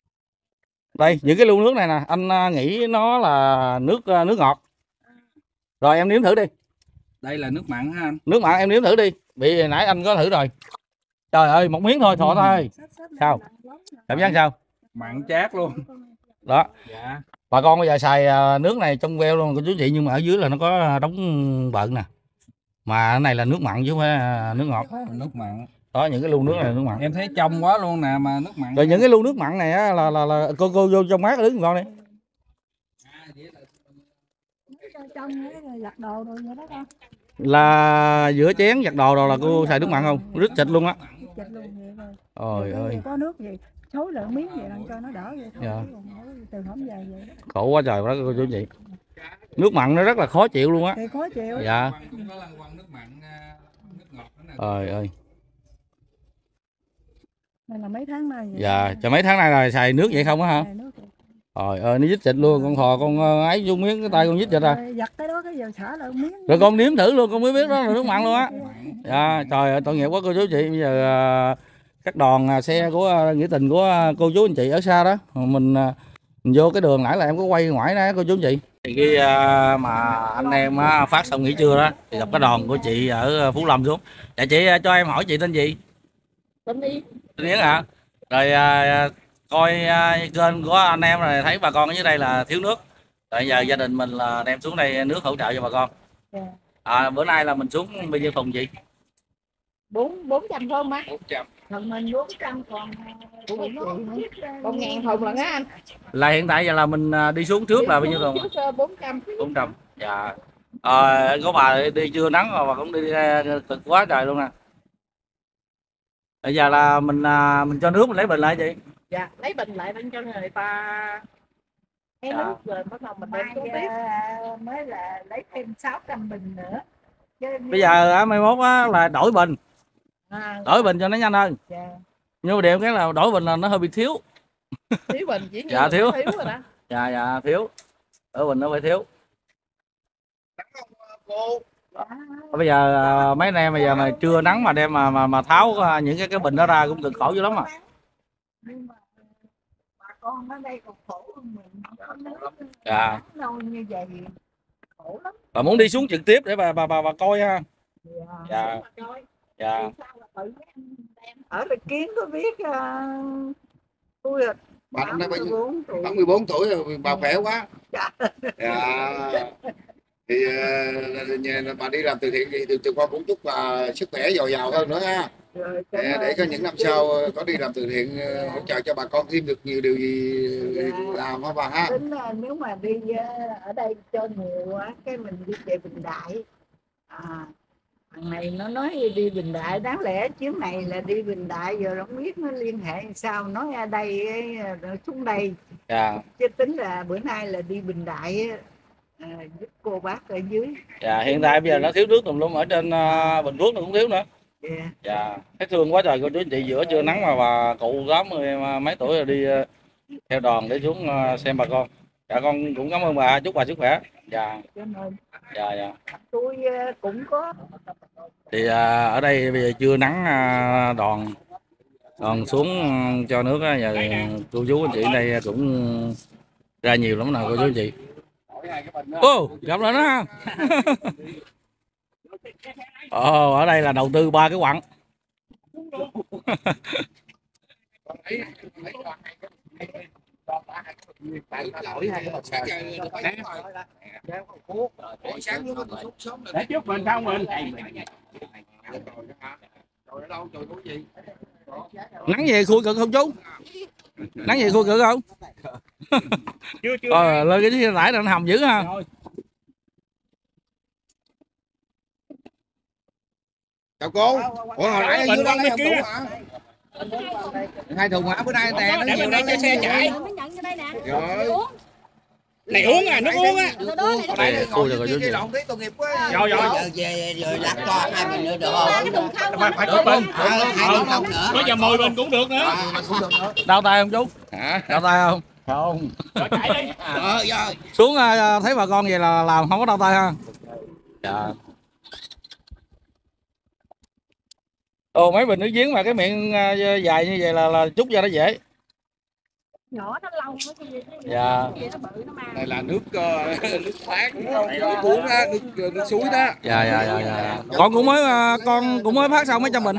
Đây những cái lu nước này nè, anh nghĩ nó là nước nước ngọt. Rồi em nếm thử đi. Đây là nước mặn ha anh. Nước mặn em nếm thử đi. Bị nãy anh có thử rồi. Trời ơi một miếng thôi thọ thôi. Sao? Cảm giác sao? Mặn chát luôn. Đó. Dạ. Bà con bây giờ xài nước này trong veo luôn cô chú chị, nhưng mà ở dưới là nó có đống bợn nè. Mà cái này là nước mặn chứ không phải nước ngọt. Nước mặn. Đó những cái lu nước này là nước mặn. Em thấy trong quá luôn nè mà nước mặn. Rồi những cái lu nước mặn này á là là là cô cô vô trong mát đứng con đi. Là rửa chén giặt đồ rồi là cô xài nước mặn không? Rít chịch luôn á. Trời ơi. Có nước gì xối lại miếng vậy cho nó đỡ vậy thôi. Dạ. Từ hổm về vậy. Khổ quá trời đó cô chú chị. Nước mặn nó rất là khó chịu luôn á. Thì khó chịu. Dạ. Trời ơi. Đây là mấy tháng nay vậy. Dạ, cho mấy tháng nay là xài nước vậy không á hả? Trời ơi nó dít chịch luôn, con thò con ấy vô miếng cái tay con dít chịch à. Giặt cái đó cái giờ xả lại miếng. Rồi con nếm thử luôn con mới biết đó là nước mặn luôn á. Dạ, trời ơi tội nghiệp quá cô chú chị. Bây giờ các đoàn xe của nghĩa tình của cô chú anh chị ở xa đó, mình, mình vô cái đường nãy là em có quay ngoài đó cô chú anh chị. Thì cái mà anh em phát xong nghỉ trưa đó thì gặp cái đoàn của chị ở Phú Lâm xuống. Dạ chị cho em hỏi chị tên gì? Tên Yến. Tên Yến hả? Rồi coi uh, kênh của anh em rồi thấy bà con ở dưới đây là thiếu nước. Tại giờ gia đình mình là đem xuống đây nước hỗ trợ cho bà con. À, bữa nay là mình xuống bao nhiêu thùng chị? bốn bốn trăm phải không má? bốn trăm. Thằng mình bốn trăm còn một ngàn thùng lần á anh. Là hiện tại giờ là mình đi xuống trước là bao nhiêu thùng? bốn trăm. bốn trăm. Dạ. À, có bà đi chưa nắng mà bà cũng đi cực quá trời luôn nè. Bây giờ là mình mình cho nước mình lấy bình lại chị. Dạ, lấy bình lại bên cho người ta cái nước rồi bắt đầu mình đem xuống tiếp. Mới là lấy thêm sáu trăm bình nữa. Bây giờ mai mốt á là đổi bình. À, đổi bình cho nó nhanh hơn. Dạ. Nhưng mà điều cái là đổi bình là nó hơi bị thiếu. Thiếu bình chỉ dạ thiếu. thiếu rồi đó. Dạ dạ thiếu. Đổi bình nó phải thiếu. Bây giờ mấy anh em bây giờ mà trưa nắng mà đem mà mà, mà tháo những cái cái bình đó ra cũng cực khổ dữ lắm à. Nhưng mà bà con ở đây còn khổ hơn mình, không có nước. Dạ. Đâu như vậy khổ lắm. Bà muốn đi xuống trực tiếp để bà bà bà, bà coi ha. Dạ. Dạ. Ở Lệ Kiến có biết uh, tôi là bạn năm mươi bốn tuổi rồi, bà khỏe quá. Dạ. Dạ. Thì uh, bà đi làm từ thiện gì thì tụi con cũng chúc bà sức khỏe dồi dào hơn nữa ha. Rồi, để, để có những năm sau có đi làm từ thiện hỗ trợ cho bà con thêm được nhiều điều gì dạ. làm hả bà ha. Tính là nếu mà đi ở đây cho nhiều quá cái mình đi về Bình Đại. À, thằng này nó nói đi Bình Đại, đáng lẽ chuyến này là đi Bình Đại giờ không biết nó liên hệ sao, nói ở đây xuống đây. Dạ. Chứ tính là bữa nay là đi Bình Đại à, giúp cô bác ở dưới. Dạ, hiện tại bây giờ nó thiếu nước tùm lum ở trên uh, Bình Phước nó cũng thiếu nữa. Yeah. Dạ, thấy thương quá trời cô chú anh chị, giữa trưa nắng mà bà cụ tám mươi mấy tuổi rồi đi uh, theo đoàn để xuống uh, xem bà con. Dạ con cũng cảm ơn bà, chúc bà sức khỏe. Dạ. Dạ dạ. Tôi uh, cũng có. Thì uh, ở đây bây giờ trưa nắng uh, đoàn đoàn xuống cho nước á, giờ cô chú anh chị ở đây cũng ra nhiều lắm nè cô chú anh chị. Ô, gặp rồi đó ha. Ồ, ở đây là đầu tư ba cái quặng. Để trước mình không mình. Nắng về khui cực không chú? Nắng về khui cực không? Chưa chưa. Ờ, lên cái chiếc nãy là nó hầm dữ ha. Chào cô. Ủa hồi nãy ở dưới đó lấy hộp tủ hả? Hai thùng hả? Bữa nay tè nó nhiều đó cho xe chạy. Rồi. Này uống à, nước uống á. Đây khui được rồi chú chị. Rồi rồi. Về rồi lát cho hai bình nữa được không? Phải có bình. Có giờ mười bình cũng được nữa. Đau tay không chú? Hả? Đau tay không? Không. Chạy đi. Rồi. Xuống thấy bà con vậy là làm không có đau tay ha. Dạ. Ồ, mấy bình nước giếng mà cái miệng dài như vậy là là trút ra nó dễ. Nhỏ nó lâu nó gì. Dạ. Này là nước uh, nước khoáng, nước uống đó, nước nước suối đó. Dạ dạ dạ dạ. Con cũng mới con cũng mới phát xong mấy trăm bình.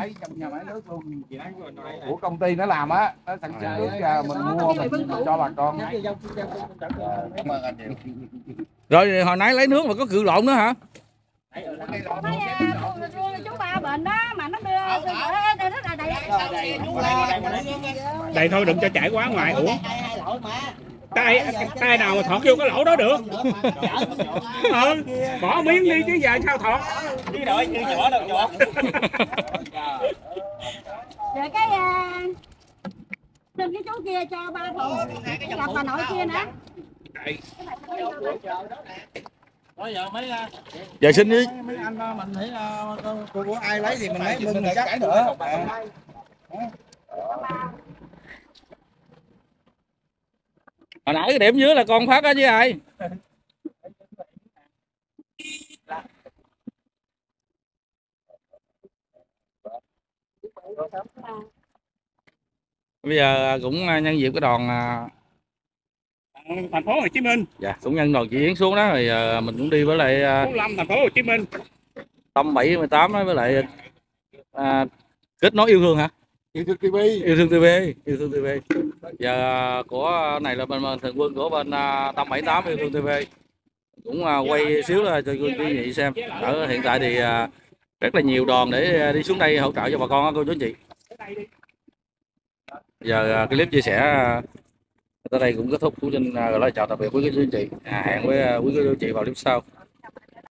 Của công ty nó làm á, nó sản xuất nước ra mình mua mình cho bà con. Cảm ơn anh nhiều. Rồi hồi nãy lấy nước mà có cự lộn nữa hả? Chú ba bệnh đó mà nó đưa đây thôi đừng cho chảy quá ngoài. Ủa tay tay nào mà thọt vô cái lỗ đó được. Ừ, bỏ miếng đi chứ giờ sao thọt đi đợi như nhỏ đâu nhỏ. Rồi cái xin cái chú kia cho ba thùng gặp bà nội kia nữa. Giờ, mấy, giờ xin đi. Mấy anh mình thấy của, của ai lấy thì mình lấy mừng rồi chắc nữa. Hồi nãy cái điểm dưới là con phát á chứ ai. Bây giờ cũng nhân dịp cái đoàn thành phố Hồ Chí Minh. Dạ, cũng nhân đoàn chị Yến xuống đó rồi mình cũng đi với lại bốn lăm thành phố Hồ Chí Minh. Tâm bảy mươi tám với lại à, kết nối yêu thương hả? Yêu thương ti vi. Yêu thương ti vi, yêu thương ti vi. Giờ của này là bên thường quân của bên Tâm bảy tám yêu thương ti vi. Cũng quay xíu là cho quý vị xem. Ở hiện tại thì rất là nhiều đoàn để đi xuống đây hỗ trợ cho bà con cô chú anh chị. Giờ cái clip chia sẻ tới đây cũng kết thúc. Của Trinh gửi lời chào tạm biệt quý cô chú anh chị. À, hẹn với quý cô chú anh chị vào clip sau.